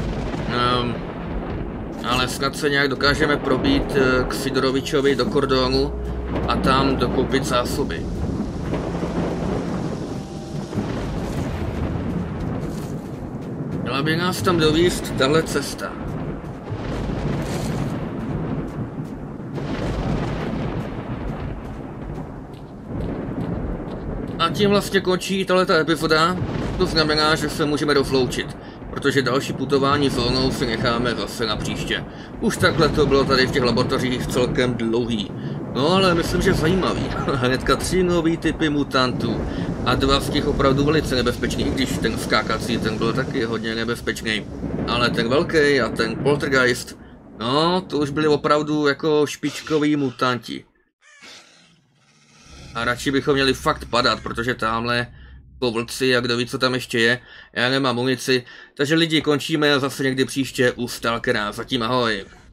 ale snad se nějak dokážeme probít k Sidorovičovi do kordonu a tam dokoupit zásoby. Měla by nás tam dovízt tahle cesta. A tím vlastně končí tahleta epizoda. To znamená, že se můžeme rozloučit, protože další putování zónou si necháme zase na příště. Už takhle to bylo tady v těch laboratořích celkem dlouhý. No ale myslím, že zajímavý. Hnedka 3 nový typy mutantů. A 2 z těch opravdu velice nebezpečný, když ten skákací, ten byl taky hodně nebezpečný. Ale ten velký a ten poltergeist, no to už byli opravdu jako špičkoví mutanti. A radši bychom měli fakt padat, protože tamhle po vlci a kdo ví, co tam ještě je. Já nemám munici, takže lidi končíme a zase někdy příště u Stalkera. Zatím ahoj.